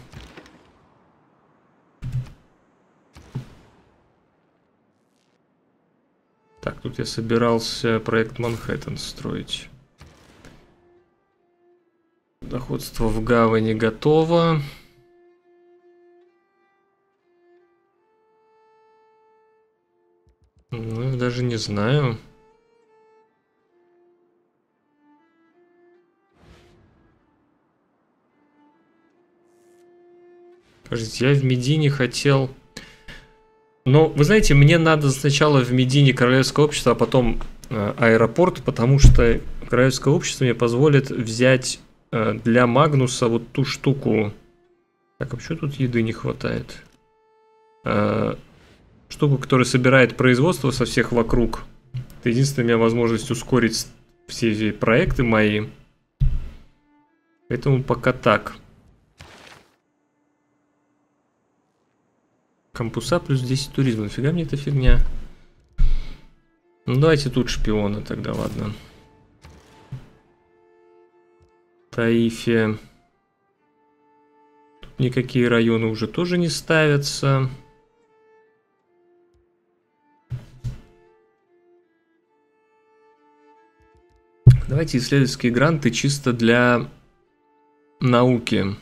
Так, тут я собирался проект Манхэттен строить. Доходство в гавани готово. Ну, даже не знаю. Подождите, я в Медине хотел... Но, вы знаете, мне надо сначала в Медине королевское общество, а потом э, аэропорт, потому что королевское общество мне позволит взять э, для Магнуса вот ту штуку. Так, а почему тут еды не хватает? Э, штуку, которая собирает производство со всех вокруг. Это единственная у меня возможность ускорить все эти проекты мои. Поэтому пока так. Кампуса плюс десять туризма. Нафига мне эта фигня? Ну давайте тут шпиона тогда, ладно. Таифе. Тут никакие районы уже тоже не ставятся. Давайте исследовательские гранты чисто для науки.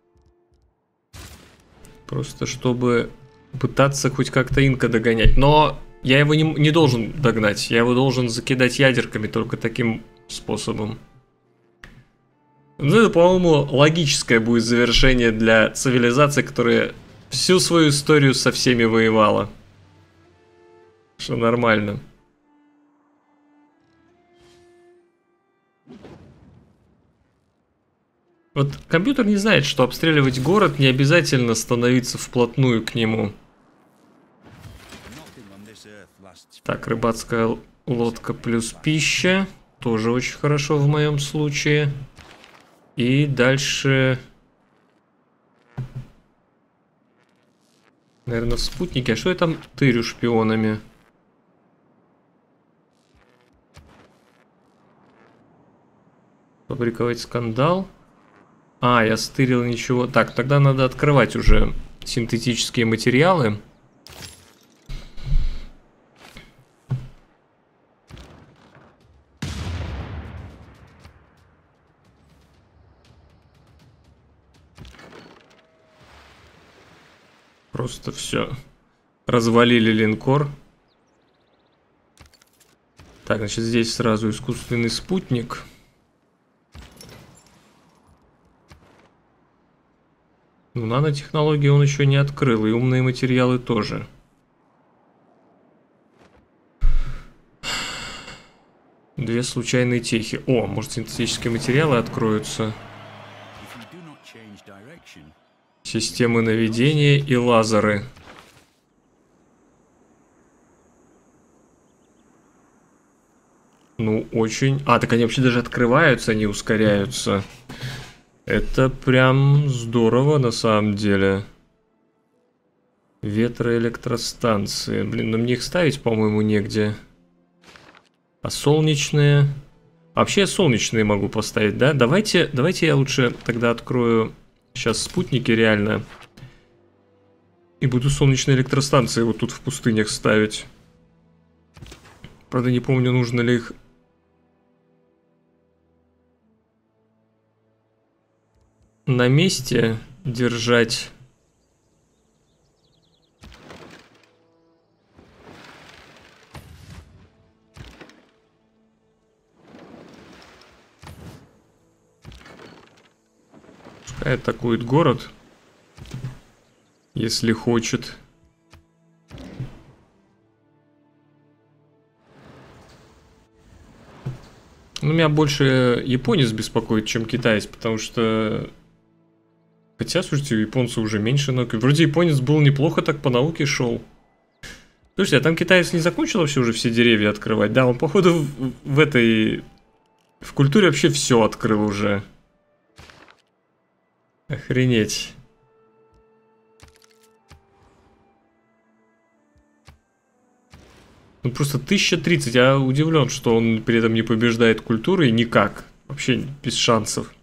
Просто чтобы пытаться хоть как-то инка догонять. Но я его не, не должен догнать. Я его должен закидать ядерками только таким способом. Ну, это, по-моему, логическое будет завершение для цивилизации, которая всю свою историю со всеми воевала. Что нормально. Вот компьютер не знает, что обстреливать город не обязательно становиться вплотную к нему. Так, рыбацкая лодка плюс пища. Тоже очень хорошо в моем случае. И дальше... Наверное, спутники. А что я там тырю шпионами? Фабриковать скандал. А, я стырил ничего. Так, тогда надо открывать уже синтетические материалы. Просто все. Развалили линкор. Так, значит, здесь сразу искусственный спутник. Ну, нанотехнологии он еще не открыл, и умные материалы тоже. Две случайные техи. О, может, синтетические материалы откроются. Системы наведения и лазеры. Ну, очень... А, так они вообще даже открываются, они ускоряются. Это прям здорово на самом деле. Ветроэлектростанции. Блин, но мне их ставить, по-моему, негде. А солнечные... Вообще я солнечные могу поставить, да? Давайте, давайте я лучше тогда открою сейчас спутники реально. И буду солнечные электростанции вот тут в пустынях ставить. Правда, не помню, нужно ли их... на месте держать. Пускай атакует город, если хочет. Ну, меня больше японец беспокоит, чем китаец, потому что... Хотя, слушайте, у японца уже меньше науки. Вроде японец был неплохо так по науке шел. Слушайте, а там китаец не закончил вообще уже все деревья открывать? Да, он, походу, в, в этой... В культуре вообще все открыл уже. Охренеть. Ну просто тысяча тридцать, я удивлен, что он при этом не побеждает культурой никак. Вообще без шансов.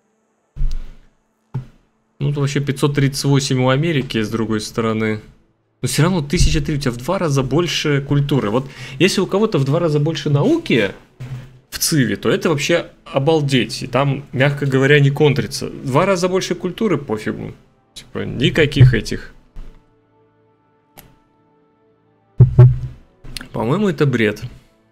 Ну, то вообще пятьсот тридцать восемь у Америки, с другой стороны. Но все равно тысяча тридцать, а в два раза больше культуры. Вот если у кого-то в два раза больше науки в ЦИВе, то это вообще обалдеть. И там, мягко говоря, не контрится. В два раза больше культуры, пофигу. Типа, никаких этих. По-моему, это бред.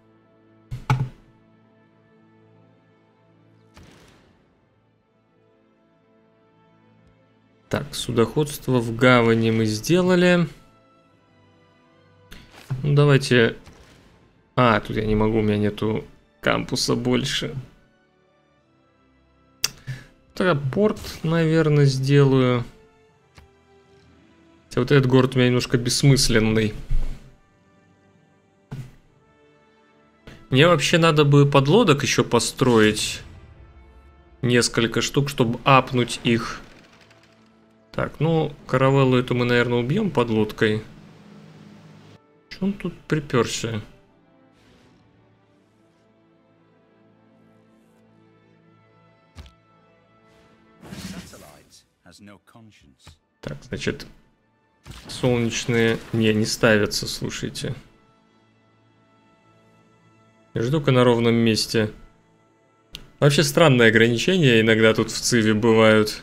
Так, судоходство в гавани мы сделали. Ну, давайте... А, тут я не могу, у меня нету кампуса больше. Тогда порт, наверное, сделаю. Хотя вот этот город у меня немножко бессмысленный. Мне вообще надо бы подлодок еще построить. Несколько штук, чтобы апнуть их. Так, ну, каравеллу эту мы, наверное, убьем подлодкой. Че он тут приперся? Так, значит, солнечные... Не, не ставятся, слушайте. Я жду только на ровном месте. Вообще странные ограничения иногда тут в ЦИВе бывают.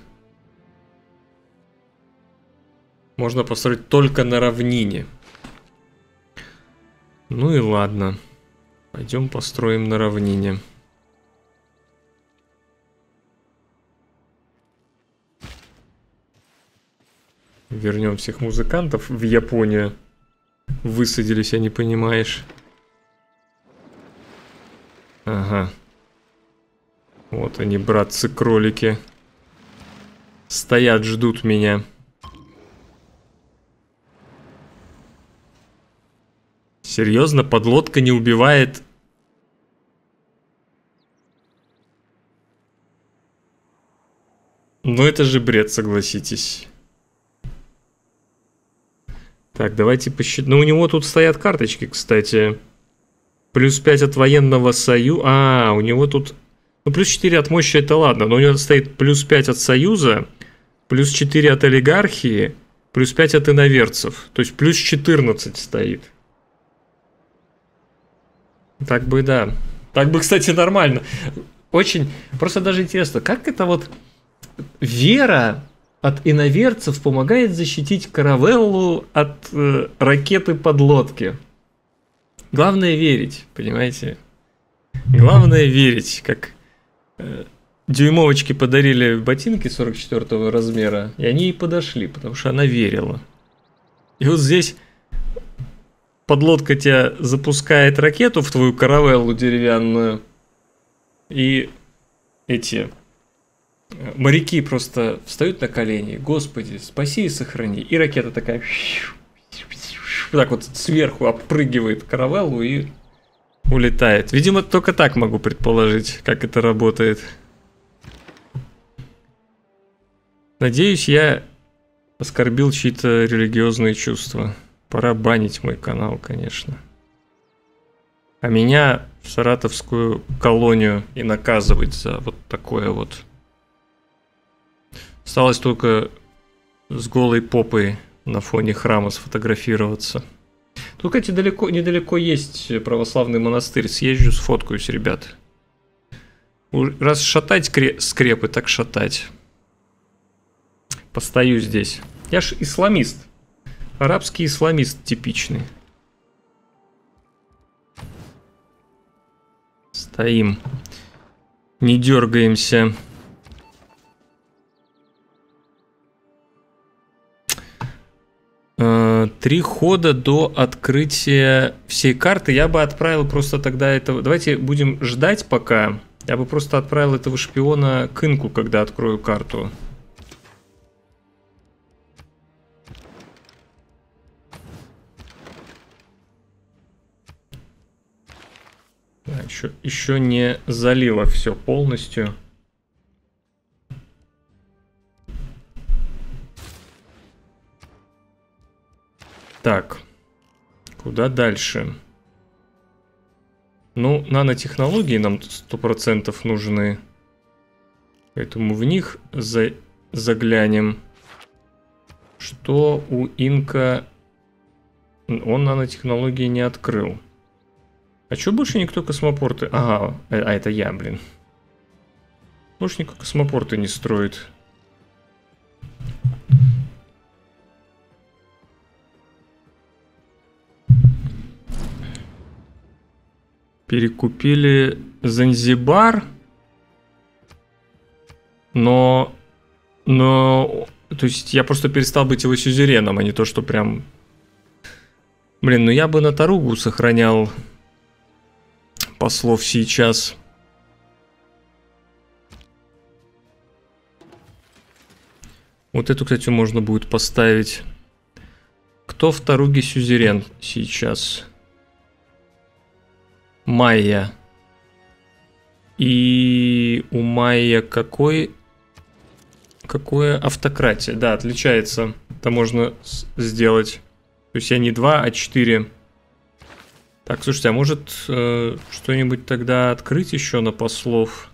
Можно построить только на равнине. Ну и ладно. Пойдем построим на равнине. Вернем всех музыкантов в Японию. Высадились, а не понимаешь. Ага. Вот они, братцы-кролики. Стоят, ждут меня. Серьезно, подлодка не убивает? Ну это же бред, согласитесь. Так, давайте посчитаем. Ну у него тут стоят карточки, кстати. Плюс пять от военного союза. А, у него тут... Ну, плюс четыре от мощи, это ладно. Но у него стоит плюс пять от союза, плюс четыре от олигархии, плюс пять от иноверцев. То есть плюс четырнадцать стоит. Так бы, да. Так бы, кстати, нормально. Очень... Просто даже интересно, как это вот... Вера от иноверцев помогает защитить каравеллу от э, ракеты-подлодки. Главное верить, понимаете? Главное верить, как э, дюймовочки подарили ботинки сорок четвёртого размера, и они ей подошли, потому что она верила. И вот здесь подлодка тебя запускает ракету в твою каравеллу деревянную, и эти моряки просто встают на колени: Господи, спаси и сохрани. И ракета такая... так вот сверху обпрыгивает каравеллу и улетает. Видимо, только так могу предположить, как это работает. Надеюсь, я оскорбил чьи-то религиозные чувства. Пора банить мой канал, конечно. А меня в саратовскую колонию и наказывать за вот такое вот. Осталось только с голой попой на фоне храма сфотографироваться. Тут, кстати, далеко, недалеко есть православный монастырь. Съезжу, сфоткаюсь, ребят. Раз шатать скрепы, так шатать. Постою здесь. Я ж исламист. Арабский исламист типичный. Стоим. Не дергаемся. Три хода до открытия всей карты. Я бы отправил просто тогда этого... Давайте будем ждать пока. Я бы просто отправил этого шпиона к инку, когда открою карту. Да, еще, еще не залило все полностью. Так, куда дальше? Ну, нанотехнологии нам сто процентов нужны. Поэтому в них за... заглянем. Что у инка... Он нанотехнологии не открыл. А чё больше никто космопорты... Ага, а это я, блин. Больше никто космопорты не строит. Перекупили Занзибар. Но... Но... То есть я просто перестал быть его сюзереном, а не то, что прям... Блин, ну я бы на Таругу сохранял послов сейчас. Вот эту, кстати, можно будет поставить. Кто в Таруге сюзерен сейчас? Майя. И у Майя какой... Какое автократия? Да, отличается. Это можно сделать. То есть я не два, а четыре. Так, слушайте, а может э, что-нибудь тогда открыть еще на послов?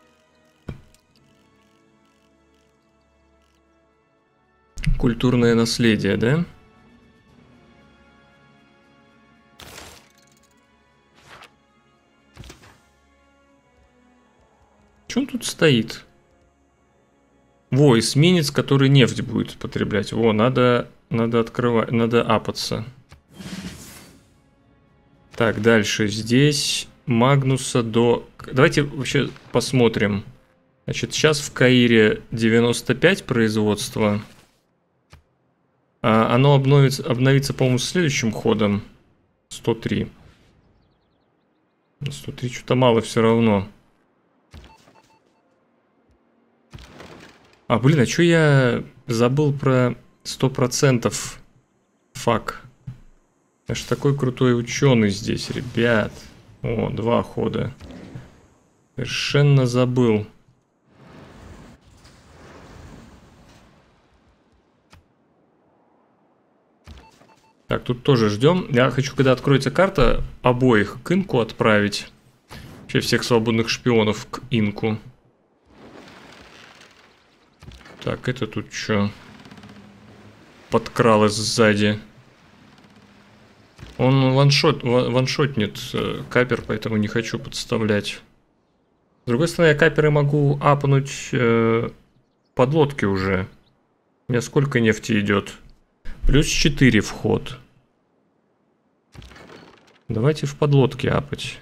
Культурное наследие, да? Что он тут стоит? Во, эсминец, который нефть будет потреблять. Во, надо, надо открывать, надо апаться. Так, дальше. Здесь Магнуса до... Давайте вообще посмотрим. Значит, сейчас в Каире девяносто пять производства. А оно обновится, обновится, по-моему, следующим ходом. сто три. сто три что-то мало все равно. А, блин, а что я забыл про сто процентов фак? Я ж такой крутой ученый здесь, ребят. О, два хода. Совершенно забыл. Так, тут тоже ждем. Я хочу, когда откроется карта, обоих к инку отправить. Вообще всех свободных шпионов к инку. Так, это тут что? Подкралось сзади. Он ваншот, ваншотнет капер, поэтому не хочу подставлять. С другой стороны, я каперы могу апнуть э, подлодки уже. У меня сколько нефти идет? Плюс четыре вход. Давайте в подлодки апать.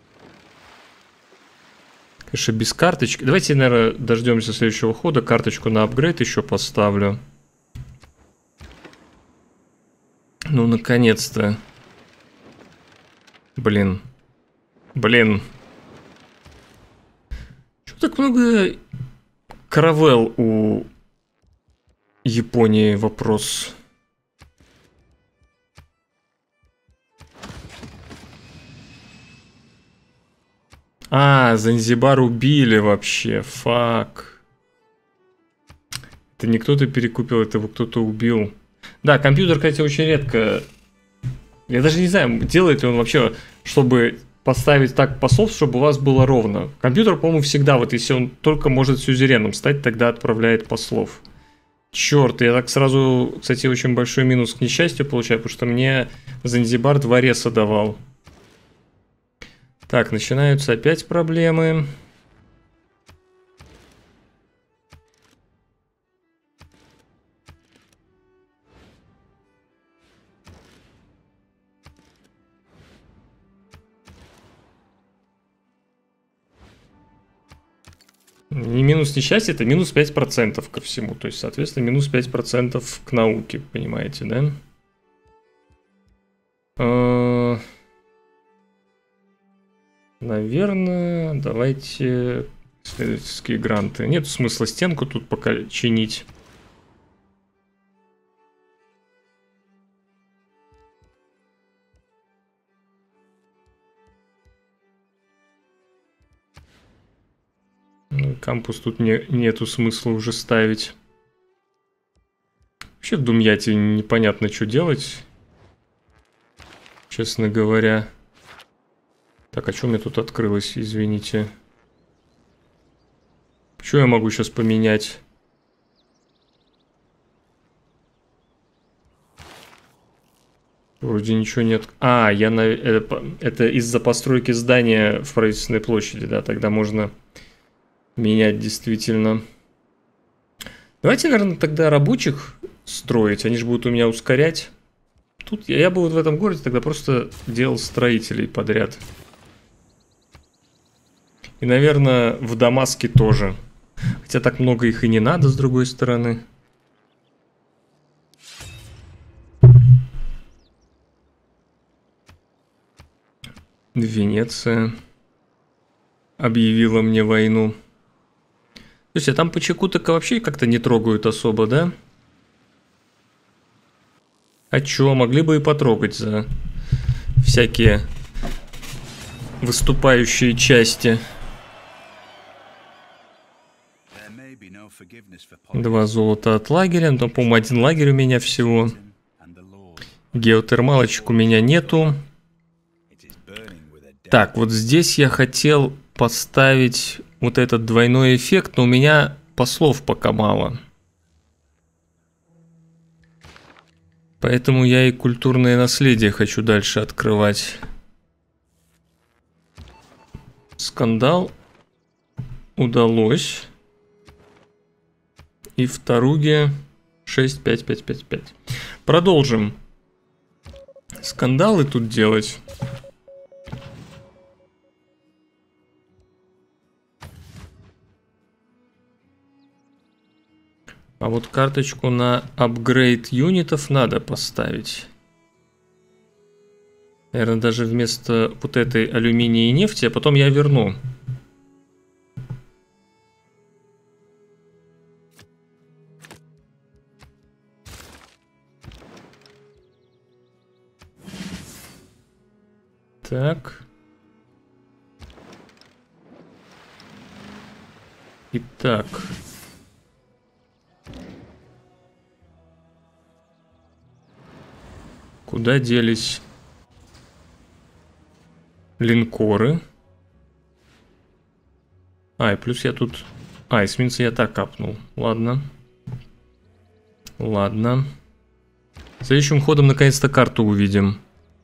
Конечно, без карточки. Давайте, наверное, дождемся следующего хода. Карточку на апгрейд еще поставлю. Ну, наконец-то. Блин. Блин. Чего так много каравелл у Японии? Вопрос. А, Занзибар убили вообще. Фак. Это не кто-то перекупил, это его кто-то убил. Да, компьютер, кстати, очень редко... Я даже не знаю, делает ли он вообще, чтобы поставить так послов, чтобы у вас было ровно. Компьютер, по-моему, всегда, вот если он только может сюзереном стать, тогда отправляет послов. Черт, я так сразу, кстати, очень большой минус к несчастью получаю, потому что мне Занзибар два реса давал. Так, начинаются опять проблемы. Не минус несчастье, это минус пять процентов ко всему. То есть, соответственно, минус пять процентов к науке, понимаете, да? А... Наверное, давайте исследовательские гранты. Нет смысла стенку тут пока чинить. Кампус тут не, нету смысла уже ставить. Вообще в Думьяте непонятно, что делать. Честно говоря. Так, а что у меня тут открылось, извините. Что я могу сейчас поменять? Вроде ничего нет. А, я на... это, это из-за постройки здания в правительственной площади, да, тогда можно менять действительно. Давайте, наверное, тогда рабочих строить, они же будут у меня ускорять. Тут я, я бы вот в этом городе тогда просто делал строителей подряд. И, наверное, в Дамаске тоже. Хотя так много их и не надо, с другой стороны. Венеция объявила мне войну. То есть, а там Почекуток вообще как-то не трогают особо, да? А чё, могли бы и потрогать за всякие выступающие части. Два золота от лагеря, но, по-моему, один лагерь у меня всего. Геотермалочек у меня нету. Так, вот здесь я хотел поставить вот этот двойной эффект, но у меня послов пока мало. Поэтому я и культурное наследие хочу дальше открывать. Скандал удалось. И в Таруге шесть пять пять пять пять. Продолжим скандалы тут делать. А вот карточку на апгрейд юнитов надо поставить. Наверное, даже вместо вот этой алюминия и нефти, а потом я верну. Так. Итак. Куда делись линкоры? А, и плюс я тут... А, эсминца я так капнул. Ладно. Ладно. Следующим ходом наконец-то карту увидим.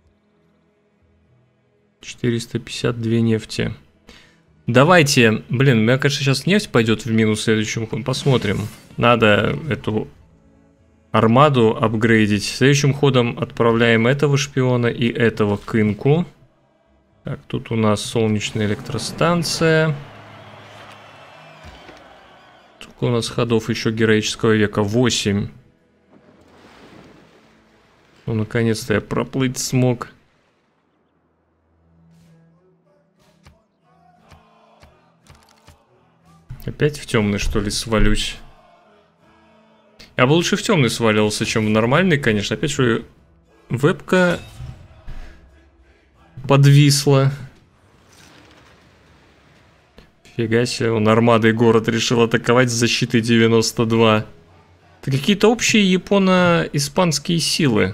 четыреста пятьдесят две нефти. Давайте... Блин, у меня, конечно, сейчас нефть пойдет в минус следующим ходом. Посмотрим. Надо эту... армаду апгрейдить. Следующим ходом отправляем этого шпиона и этого к инку. Так, тут у нас солнечная электростанция. Сколько у нас ходов еще героического века? восемь. Ну, наконец-то я проплыть смог. Опять в темный, что ли, свалюсь? Я бы лучше в темный свалился, чем в нормальный, конечно. Опять что вебка подвисла. Фига себе, он армадой город решил атаковать с защитой девяносто два. Это какие-то общие японо-испанские силы.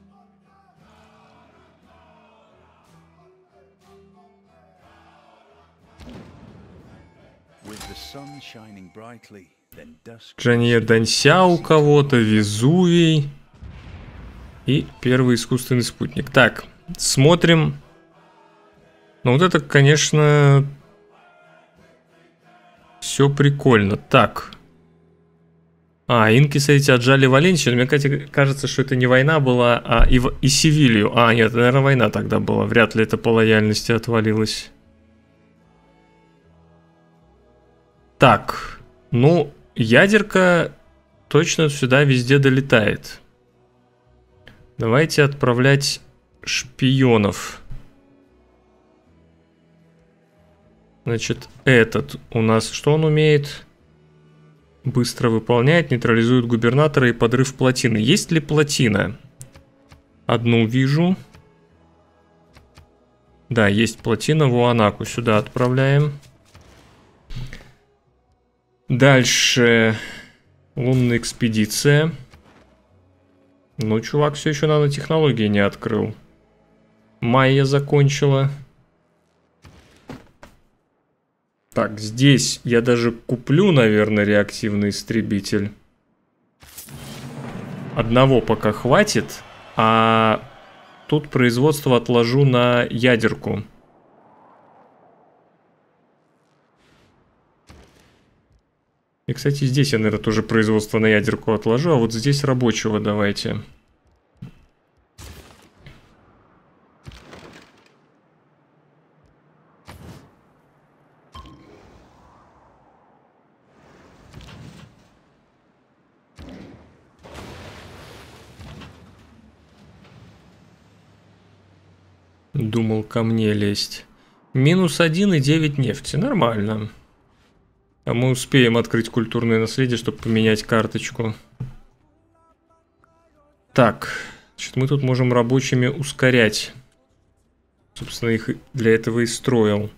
Джанье Данься у кого-то, Везувий. И первый искусственный спутник. Так, смотрим. Ну вот это, конечно, все прикольно. Так. А, инки, смотрите, отжали Валенсию. Мне кажется, что это не война была, а и, и Севилью. А, нет, наверное, война тогда была. Вряд ли это по лояльности отвалилось. Так, ну, ядерка точно сюда везде долетает. Давайте отправлять шпионов. Значит, этот у нас что он умеет? Быстро выполняет, нейтрализует губернатора и подрыв плотины. Есть ли плотина? Одну вижу. Да, есть плотина, Вуанаку сюда отправляем. Дальше лунная экспедиция. Ну, чувак все еще нанотехнологии не открыл. Майя закончила. Так, здесь я даже куплю, наверное, реактивный истребитель. Одного пока хватит, а тут производство отложу на ядерку. И, кстати, здесь я, наверное, тоже производство на ядерку отложу, а вот здесь рабочего давайте. Думал ко мне лезть. Минус один и девять нефти. Нормально. А мы успеем открыть культурное наследие, чтобы поменять карточку. Так. Значит, мы тут можем рабочими ускорять. Собственно, их для этого и строил.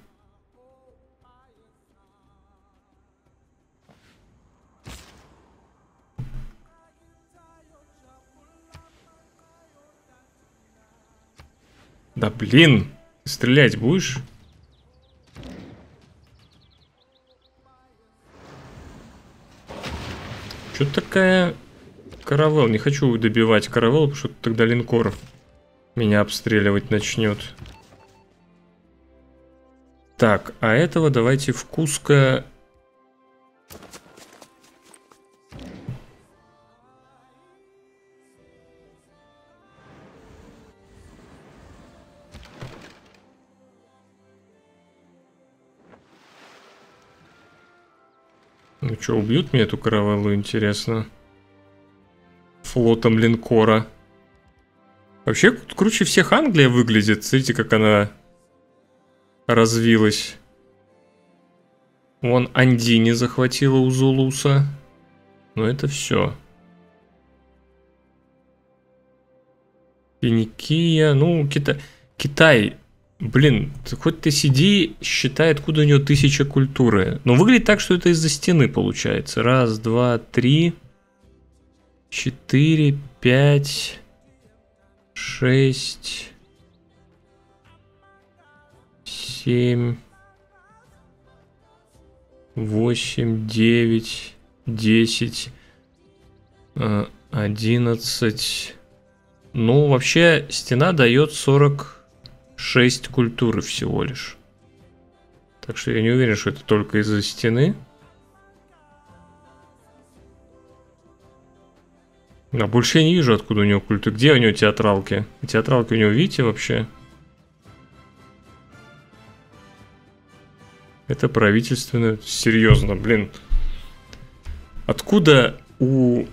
Да блин, стрелять будешь? Что такая каравелл? Не хочу добивать каравелл, потому что тогда линкор меня обстреливать начнет. Так, а этого давайте в Куско. Ну что, убьют мне эту каравеллу, интересно? Флотом линкора. Вообще, круче всех Англия выглядит. Смотрите, как она развилась. Вон Андини захватила у Зулуса. Но это все. Финикия. Ну, Китай. Китай. Блин, хоть ты сиди, считай, откуда у нее тысяча культуры. Но выглядит так, что это из-за стены получается. Раз, два, три, четыре, пять, шесть, семь, восемь, девять, десять, одиннадцать. Ну, вообще, стена дает сорок... шесть культуры всего лишь. Так что я не уверен, что это только из-за стены. А больше я не вижу, откуда у него культура. Где у него театралки? Театралки у него, видите, вообще? Это правительственное. Серьезно, блин. Откуда у...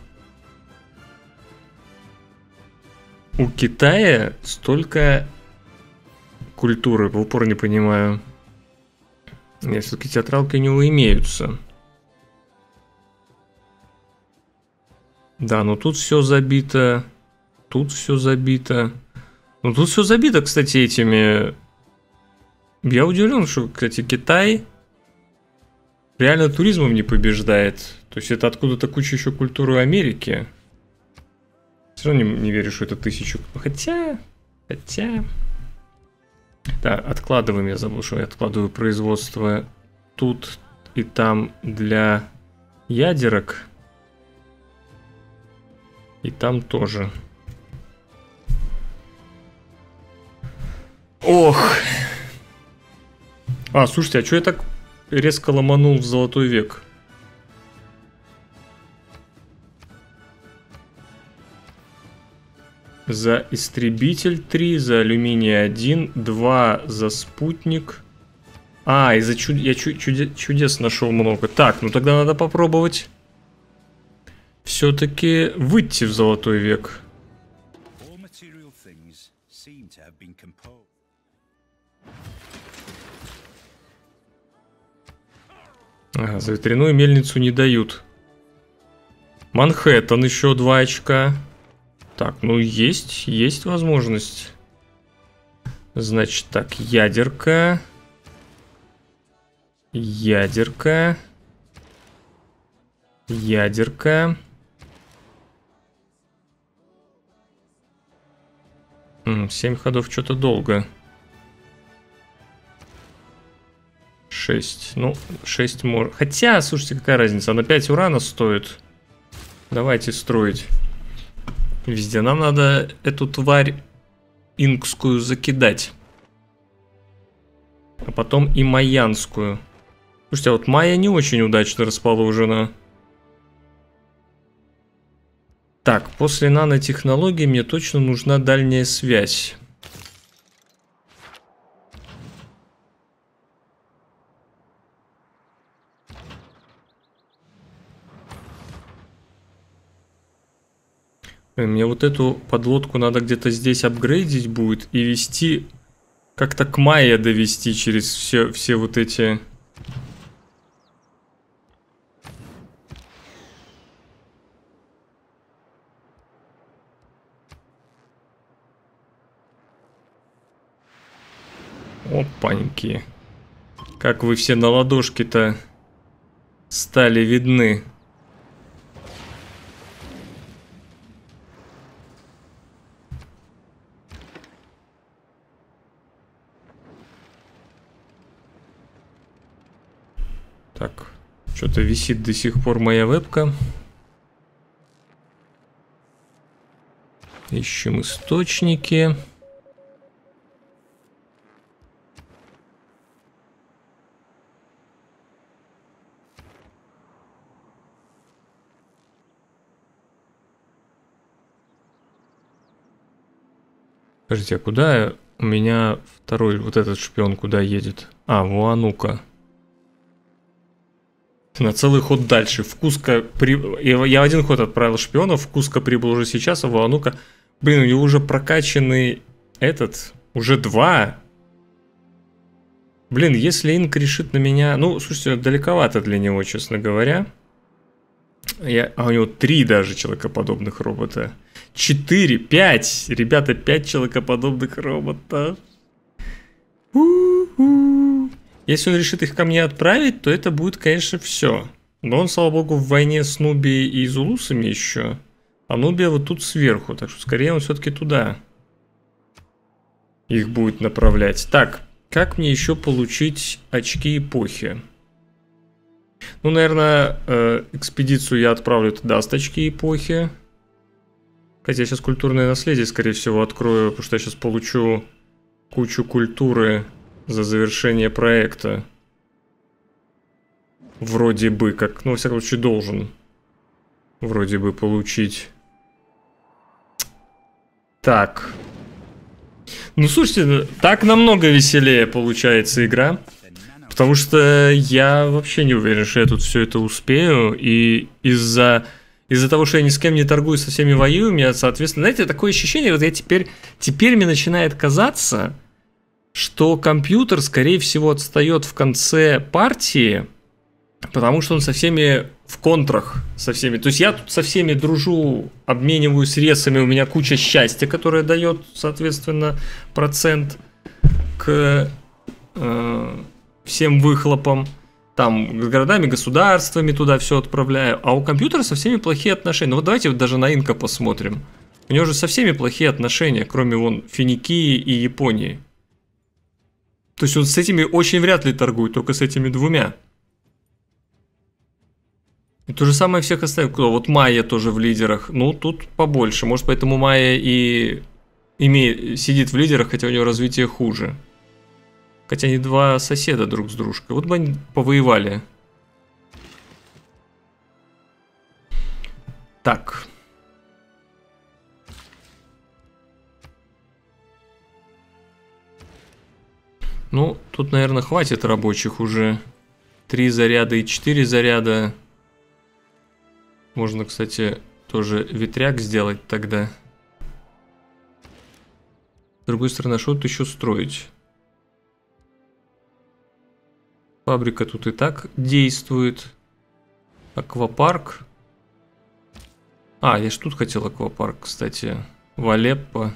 у Китая столько... культуры, в упор не понимаю. Нет, все-таки театралки у него имеются. Да, но тут все забито. Тут все забито. Ну, тут все забито, кстати, этими... Я удивлен, что, кстати, Китай реально туризмом не побеждает. То есть это откуда-то куча еще культуры Америки. Все равно не, не верю, что это тысячу. Хотя... Хотя... Да, откладываем, я забыл, что я откладываю производство тут и там для ядерок. И там тоже. Ох! А, слушайте, а что я так резко ломанул в золотой век? За истребитель три, за алюминий один, два за спутник. А, из-за чуд... я чу... чуде... чудес нашел много. Так, ну тогда надо попробовать все-таки выйти в золотой век. Ага, за ветряную мельницу не дают. Манхэттен еще два очка. Так, ну есть, есть возможность. Значит, так, ядерка. Ядерка. Ядерка. семь ходов что-то долго. шесть. Ну, шесть может. Хотя, слушайте, какая разница? Она пять урана стоит. Давайте строить. Везде. Нам надо эту тварь инкскую закидать. А потом и майянскую. Слушайте, а вот майя не очень удачно расположена. Так, после нанотехнологий мне точно нужна дальняя связь. Мне вот эту подлодку надо где-то здесь апгрейдить будет и вести, как-то к майя довести через все, все вот эти... Опаньки. Как вы все на ладошке-то стали видны. Так, что-то висит до сих пор моя вебка. Ищем источники. Подождите, а куда у меня второй, вот этот шпион, куда едет? А, в Уанука. На целый ход дальше. В Куско при... Я в один ход отправил шпионов, в Куско прибыл уже сейчас, а в Уанука... Блин, у него уже прокачанный этот, уже два. Блин, если Инк решит на меня... Ну, слушайте, далековато для него, честно говоря. Я... А у него три даже человекоподобных робота. Четыре, пять. Ребята, пять человекоподобных роботов. У-у-у. Если он решит их ко мне отправить, то это будет, конечно, все. Но он, слава богу, в войне с Нубией и Зулусами еще. А Нубия вот тут сверху. Так что скорее он все-таки туда их будет направлять. Так, как мне еще получить очки эпохи? Ну, наверное, э, экспедицию я отправлю, это даст очки эпохи. Хотя я сейчас культурное наследие, скорее всего, открою, потому что я сейчас получу кучу культуры за завершение проекта. Вроде бы, как, ну, во всяком случае, должен вроде бы получить. Так. Ну, слушайте, так намного веселее получается игра. Потому что я вообще не уверен, что я тут все это успею. И из-за из-за того, что я ни с кем не торгую, со всеми воюю, у меня, соответственно, знаете, такое ощущение, вот я теперь, теперь мне начинает казаться, что компьютер, скорее всего, отстает в конце партии, потому что он со всеми в контрах, со всеми. То есть я тут со всеми дружу, обмениваюсь ресами, у меня куча счастья, которое дает, соответственно, процент к э, всем выхлопам. Там с городами, государствами туда все отправляю. А у компьютера со всеми плохие отношения. Ну вот давайте вот даже на Инка посмотрим. У него же со всеми плохие отношения, кроме вон Финикии и Японии. То есть он с этими очень вряд ли торгует, только с этими двумя. И то же самое всех остальных. Кто? Вот Майя тоже в лидерах. Ну, тут побольше. Может, поэтому Майя и имеет, сидит в лидерах, хотя у него развитие хуже. Хотя они два соседа друг с дружкой. Вот бы они повоевали. Так. Ну, тут, наверное, хватит рабочих уже. Три заряда и четыре заряда. Можно, кстати, тоже ветряк сделать тогда. С другой стороны, а что тут еще строить? Фабрика тут и так действует. Аквапарк. А, я ж тут хотел аквапарк, кстати. В Алеппо.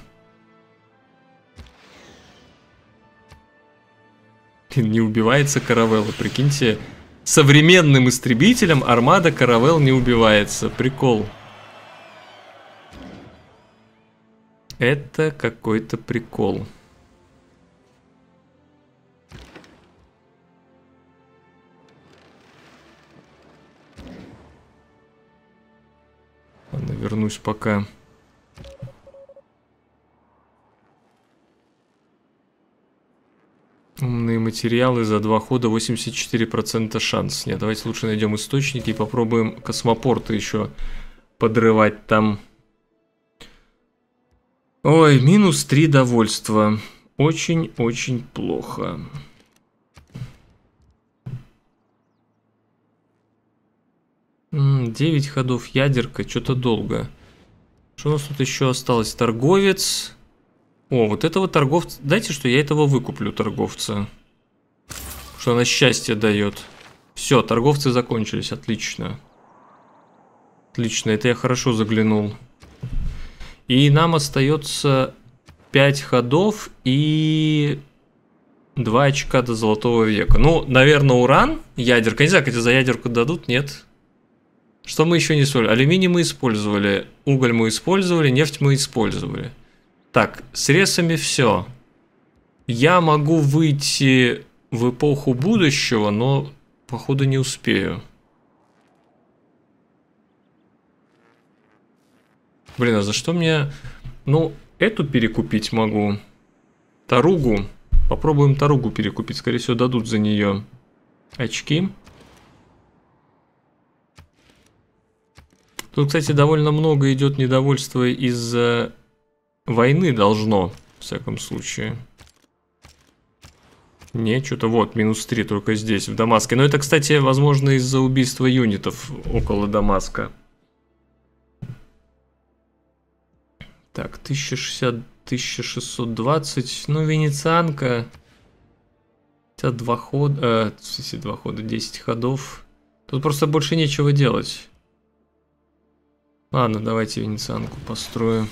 Не убивается каравелла, прикиньте. Современным истребителем армада каравелл не убивается. Прикол. Это какой-то прикол. Ладно, вернусь пока. Умные материалы за два хода, восемьдесят четыре процента шанс. Нет, давайте лучше найдем источники и попробуем космопорты еще подрывать там. Ой, минус три довольства. Очень-очень плохо. девять ходов, ядерка, что-то долго. Что у нас тут еще осталось? Торговец. О, вот этого торговца... Дайте, что я этого выкуплю, торговца. Что она счастье дает. Все, торговцы закончились, отлично. Отлично, это я хорошо заглянул. И нам остается пять ходов и два очка до золотого века. Ну, наверное, уран, ядерка. Не знаю, хотя за ядерку дадут, нет. Что мы еще не использовали? Алюминий мы использовали, уголь мы использовали, нефть мы использовали. Так, с ресами все. Я могу выйти в эпоху будущего, но, походу, не успею. Блин, а за что мне... Ну, эту перекупить могу. Таругу. Попробуем Таругу перекупить. Скорее всего, дадут за нее очки. Тут, кстати, довольно много идет недовольства из-за войны должно, в всяком случае. Не, что-то вот, минус три только здесь, в Дамаске. Но это, кстати, возможно, из-за убийства юнитов около Дамаска. Так, тысяча шестьдесят, тысяча шестьсот двадцать. Ну, венецианка. Хотя два хода, э, два хода, десять ходов. Тут просто больше нечего делать. Ладно, давайте венецианку построю.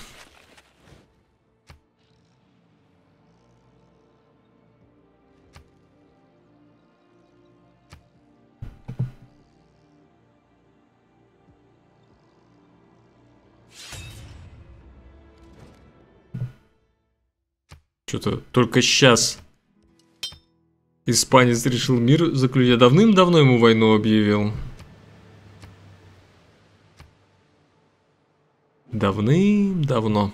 Что-то только сейчас испанец решил мир заключить. Я давным-давно ему войну объявил. Давным-давно.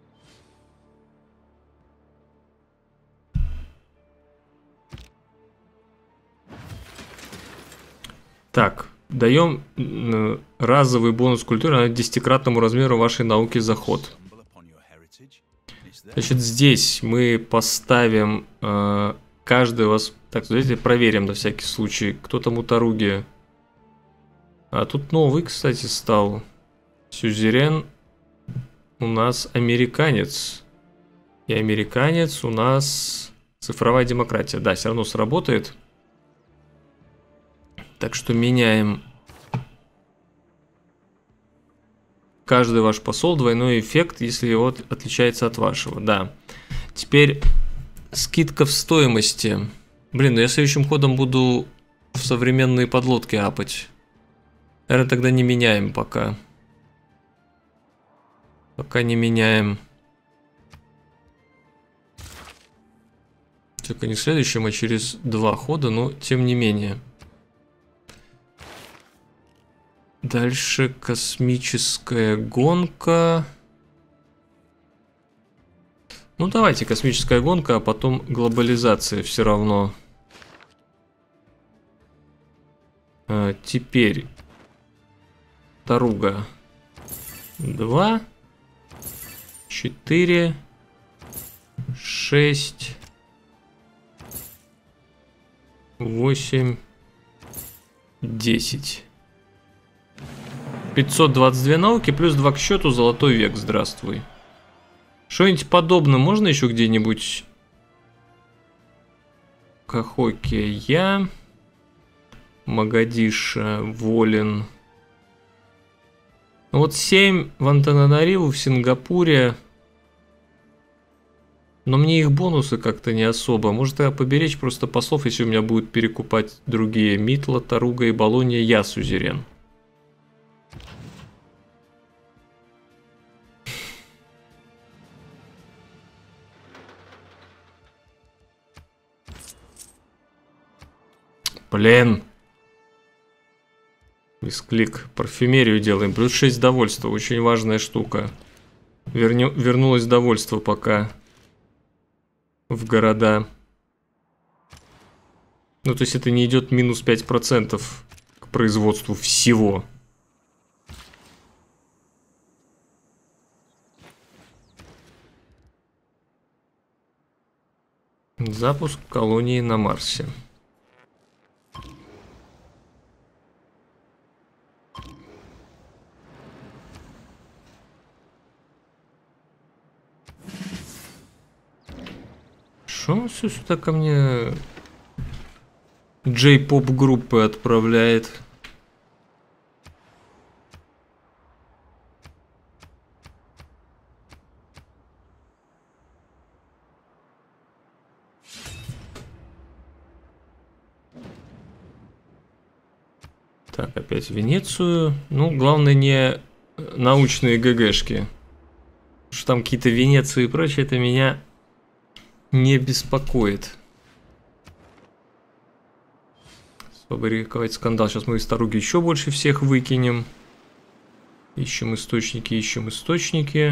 Так, даем э, разовый бонус культуры на десятикратному размеру вашей науки за ход. Значит, здесь мы поставим э, каждый вас... Так, давайте проверим на всякий случай, кто там у Таруги. А тут новый, кстати, стал. Сюзерен у нас американец. И американец у нас цифровая демократия. Да, все равно сработает. Так что меняем. Каждый ваш посол двойной эффект, если его отличается от вашего. Да. Теперь скидка в стоимости. Блин, ну я следующим ходом буду в современные подлодки апать. Наверное, тогда не меняем пока. Пока не меняем. Только не следующим, а через два хода, но тем не менее. Дальше космическая гонка. Ну давайте космическая гонка, а потом глобализация все равно. А, теперь Таруга. Два. Четыре. Шесть. восемь, десять. пятьсот двадцать две науки плюс два к счету, золотой век, здравствуй. Что-нибудь подобное можно еще где-нибудь? Кахокия, Магадиша, Волин. Вот семь в Антананариву, в Сингапуре. Но мне их бонусы как-то не особо. Может, я поберечь просто послов, если у меня будут перекупать другие. Митла, Таруга и Болония, я сузерен. Блин. Мисклик. Парфюмерию делаем. Плюс шесть довольства. Очень важная штука. Верню... Вернулось довольство пока. В города. Ну, то есть это не идет минус пять процентов к производству всего. Запуск колонии на Марсе. Что он все сюда ко мне джей-поп группы отправляет? Так, опять Венецию. Ну, главное не научные ГГшки. Что там какие-то Венеции и прочее, это меня не беспокоит. Сфабриковать скандал. Сейчас мы из Таруги еще больше всех выкинем. Ищем источники, ищем источники.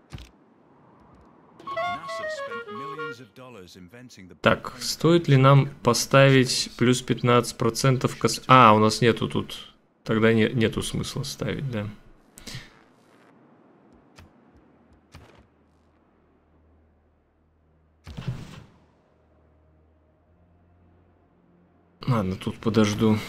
Так, стоит ли нам поставить плюс пятнадцать процентов кос... А, у нас нету тут. Тогда не, нету смысла ставить, да. Ладно, тут подожду.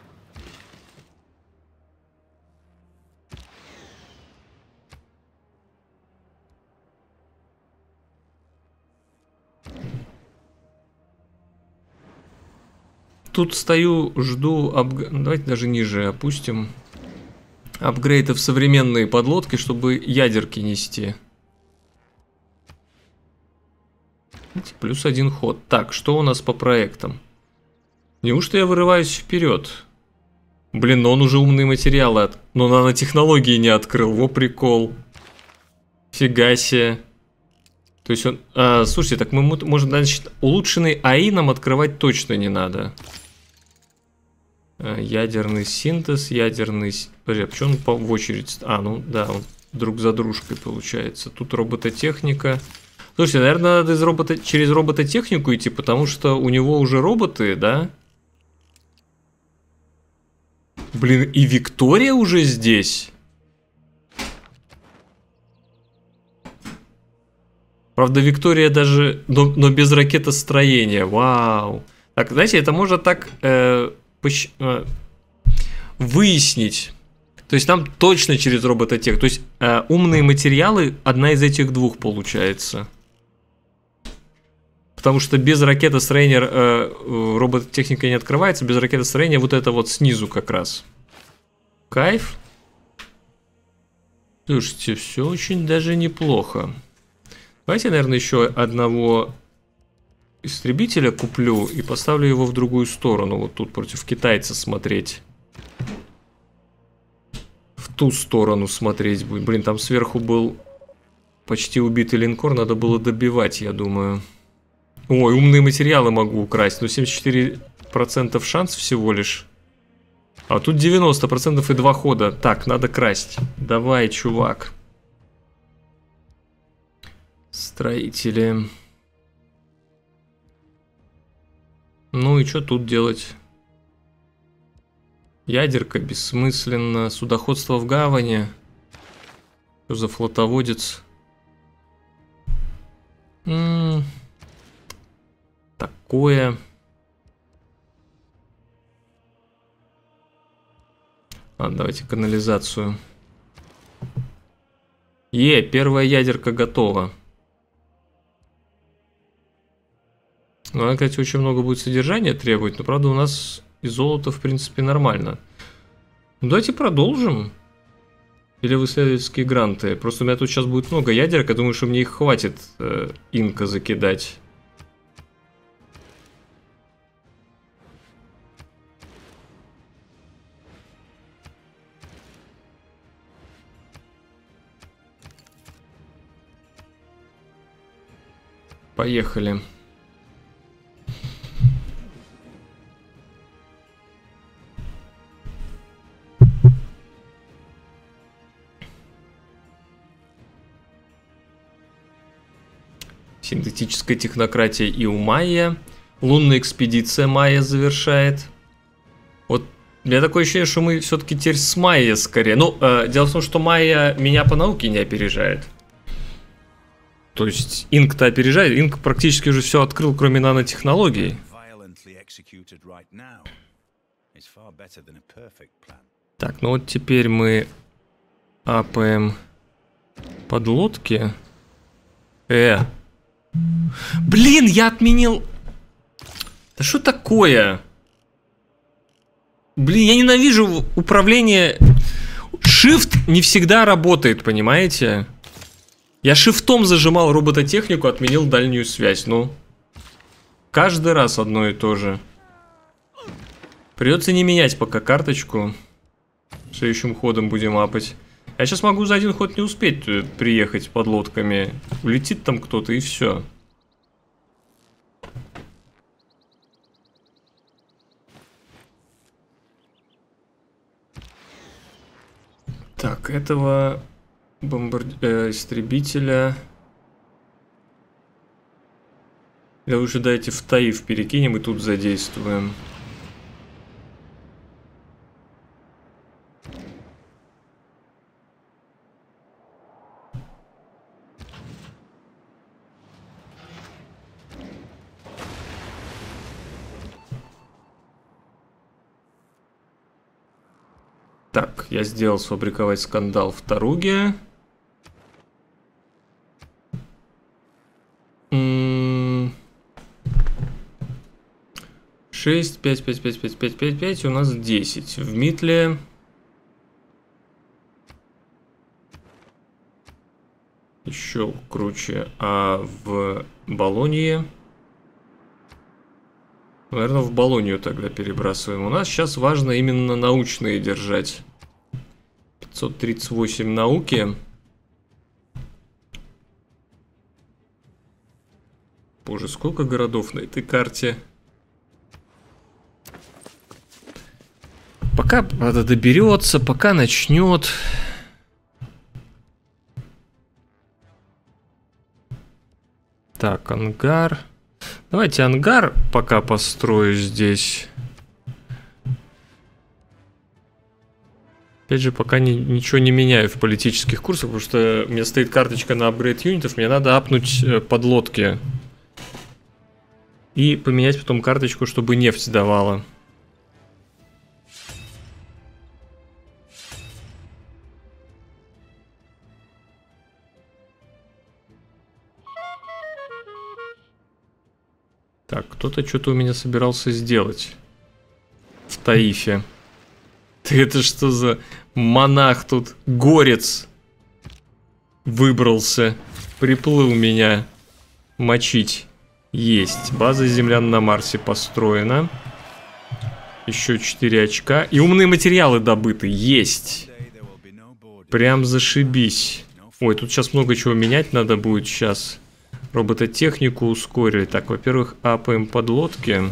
Тут стою, жду апг... Давайте даже ниже опустим. Апгрейды в современные подлодки, чтобы ядерки нести. Плюс один ход. Так, что у нас по проектам? Неужто я вырываюсь вперед? Блин, но он уже умные материалы от... Но нанотехнологии не открыл. Во прикол. Фига себе. То есть он... А, слушайте, так мы можем, значит, улучшенный АИ нам открывать точно не надо. А, ядерный синтез, ядерный... Подожди, а почему он по... в очередь... А, ну да, он друг за дружкой получается. Тут робототехника. Слушайте, наверное, надо из робота... через робототехнику идти, потому что у него уже роботы, да? Блин, и Виктория уже здесь? Правда, Виктория даже... Но, но без ракетостроения. Вау. Так, знаете, это можно так э, пощ... э, выяснить. То есть там точно через робототех. То есть э, умные материалы одна из этих двух получается. Потому что без ракетостроения э, робототехника не открывается. Без ракетостроения вот это вот снизу как раз. Кайф. Слушайте, все очень даже неплохо. Давайте, наверное, еще одного истребителя куплю и поставлю его в другую сторону. Вот тут против китайца смотреть. В ту сторону смотреть будет. Блин, там сверху был почти убитый линкор. Надо было добивать, я думаю. Ой, умные материалы могу украсть. Но семьдесят четыре процента шанс всего лишь. А тут девяносто процентов и два хода. Так, надо красть. Давай, чувак. Строители. Ну и что тут делать? Ядерка бессмысленно. Судоходство в гавани. Что за флотоводец? М-м- такое. А, давайте канализацию. Е, первая ядерка готова. Ну, она, кстати, очень много будет содержания требовать, но, правда, у нас и золото, в принципе, нормально. Ну, давайте продолжим. Или в исследовательские гранты. Просто у меня тут сейчас будет много ядерок, я думаю, что мне их хватит э, инка закидать. Поехали. Синтетическая технократия и у Майя. Лунная экспедиция Майя завершает. Вот у меня такое ощущение, что мы все-таки теперь с Майя скорее. Ну, э, дело в том, что Майя меня по науке не опережает. То есть Инк-то опережает. Инк практически уже все открыл, кроме нанотехнологий. Так, ну вот теперь мы апаем подлодки. Э. Блин, я отменил... Да что такое? Блин, я ненавижу управление... Shift не всегда работает, понимаете? Я шифтом зажимал робототехнику, отменил дальнюю связь. Ну, каждый раз одно и то же. Придется не менять пока карточку. Следующим ходом будем апать. Я сейчас могу за один ход не успеть приехать под лодками. Улетит там кто-то и все. Так, этого... Бомбард... Э, истребителя. Или лучше дайте в Таиф перекинем и тут задействуем. Так, я сделал сфабриковать скандал в Таруге. шесть, пять, пять, пять, пять, пять, пять, пять, у нас десять. В Митле... Еще круче. А в Болонье... Наверное, в Болонью тогда перебрасываем. У нас сейчас важно именно научные держать. пятьсот тридцать восемь науки. Боже, сколько городов на этой карте. Пока, правда, доберется, пока начнет. Так, ангар. Давайте ангар пока построю здесь. Опять же, пока ни, ничего не меняю в политических курсах, потому что у меня стоит карточка на апгрейд юнитов, мне надо апнуть подлодки. И поменять потом карточку, чтобы нефть давала. Так, кто-то что-то у меня собирался сделать. В Таифе. Ты это что за монах тут? Горец. Выбрался. Приплыл меня мочить. Есть. База землян на Марсе построена. Еще четыре очка. И умные материалы добыты. Есть. Прям зашибись. Ой, тут сейчас много чего менять надо будет сейчас. Робототехнику ускорили. Так, во-первых, апаем подлодки.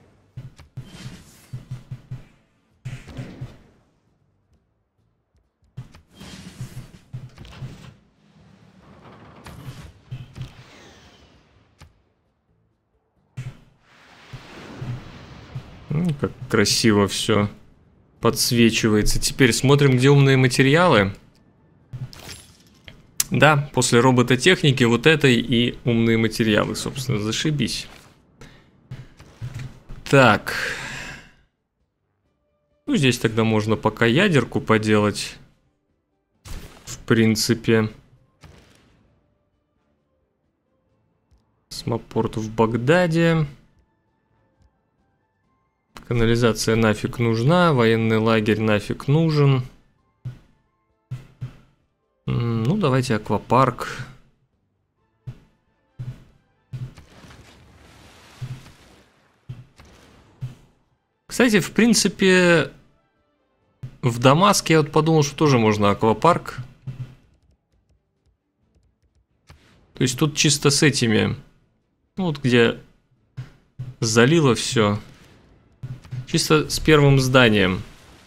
Как красиво все подсвечивается. Теперь смотрим, где умные материалы. Да, после робототехники вот этой и умные материалы, собственно, зашибись. Так. Ну, здесь тогда можно пока ядерку поделать. В принципе. Космопорт в Багдаде. Канализация нафиг нужна. Военный лагерь нафиг нужен. Ну, давайте аквапарк. Кстати, в принципе, в Дамаске я вот подумал, что тоже можно аквапарк. То есть тут чисто с этими, ну вот где залило все, чисто с первым зданием,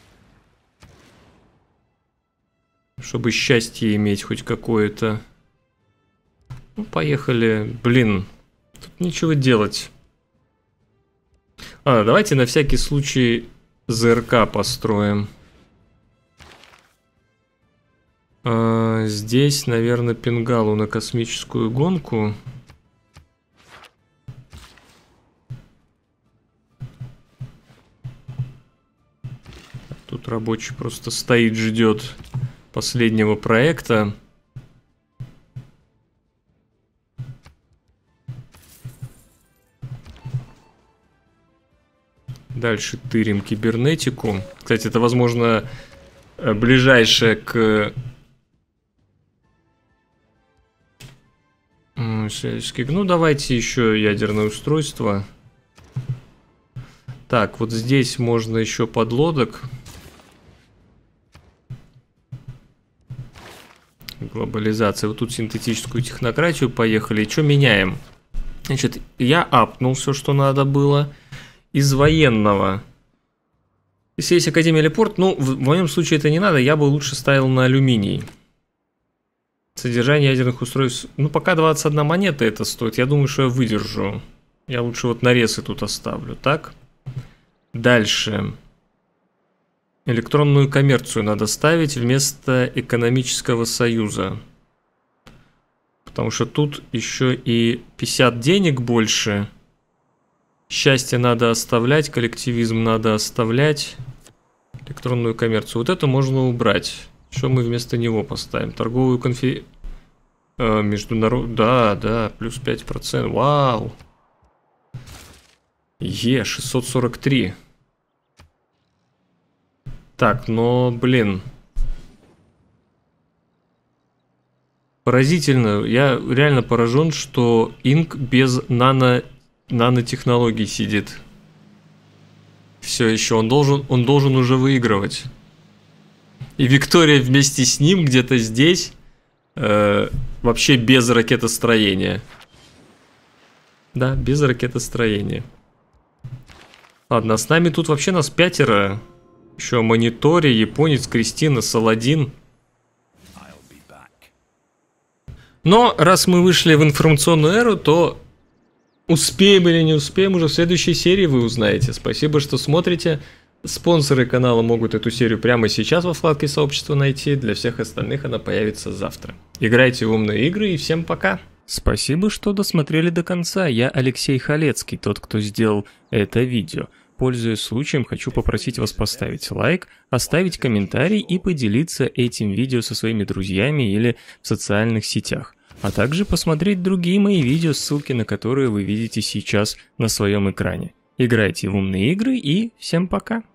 чтобы счастье иметь хоть какое-то. Ну, поехали, блин, тут нечего делать. А, давайте на всякий случай ЗРК построим. А, здесь, наверное, пингалу на космическую гонку. Тут рабочий просто стоит, ждет последнего проекта. Дальше тырим кибернетику. Кстати, это, возможно, ближайшее к... Ну, давайте еще ядерное устройство. Так, вот здесь можно еще подлодок. Глобализация. Вот тут синтетическую технократию поехали. И что меняем? Значит, я апнул все, что надо было. Из военного. Если есть Академия или порт, ну, в моем случае это не надо, я бы лучше ставил на алюминий. Содержание ядерных устройств. Ну, пока двадцать одна монета это стоит. Я думаю, что я выдержу. Я лучше вот нарезы тут оставлю, так? Дальше. Электронную коммерцию надо ставить вместо экономического союза. Потому что тут еще и пятьдесят денег больше. Счастье надо оставлять, коллективизм надо оставлять, электронную коммерцию. Вот это можно убрать. Что мы вместо него поставим? Торговую конфи... Э, международ... Да, да, плюс пять процентов. Вау! Е, шестьсот сорок три. Так, но, блин. Поразительно. Я реально поражен, что Инк без нано... нанотехнологий сидит. Все еще. Он должен, он должен уже выигрывать. И Виктория вместе с ним где-то здесь. Э, вообще без ракетостроения. Да, без ракетостроения. Ладно, с нами тут вообще нас пятеро. Еще Монитори, Японец, Кристина, Саладин. Но раз мы вышли в информационную эру, то... Успеем или не успеем, уже в следующей серии вы узнаете. Спасибо, что смотрите. Спонсоры канала могут эту серию прямо сейчас во вкладке сообщества найти. Для всех остальных она появится завтра. Играйте в умные игры и всем пока. Спасибо, что досмотрели до конца. Я Алексей Халецкий, тот, кто сделал это видео. Пользуясь случаем, хочу попросить вас поставить лайк, оставить комментарий и поделиться этим видео со своими друзьями или в социальных сетях. А также посмотреть другие мои видео, ссылки на которые вы видите сейчас на своем экране. Играйте в умные игры и всем пока!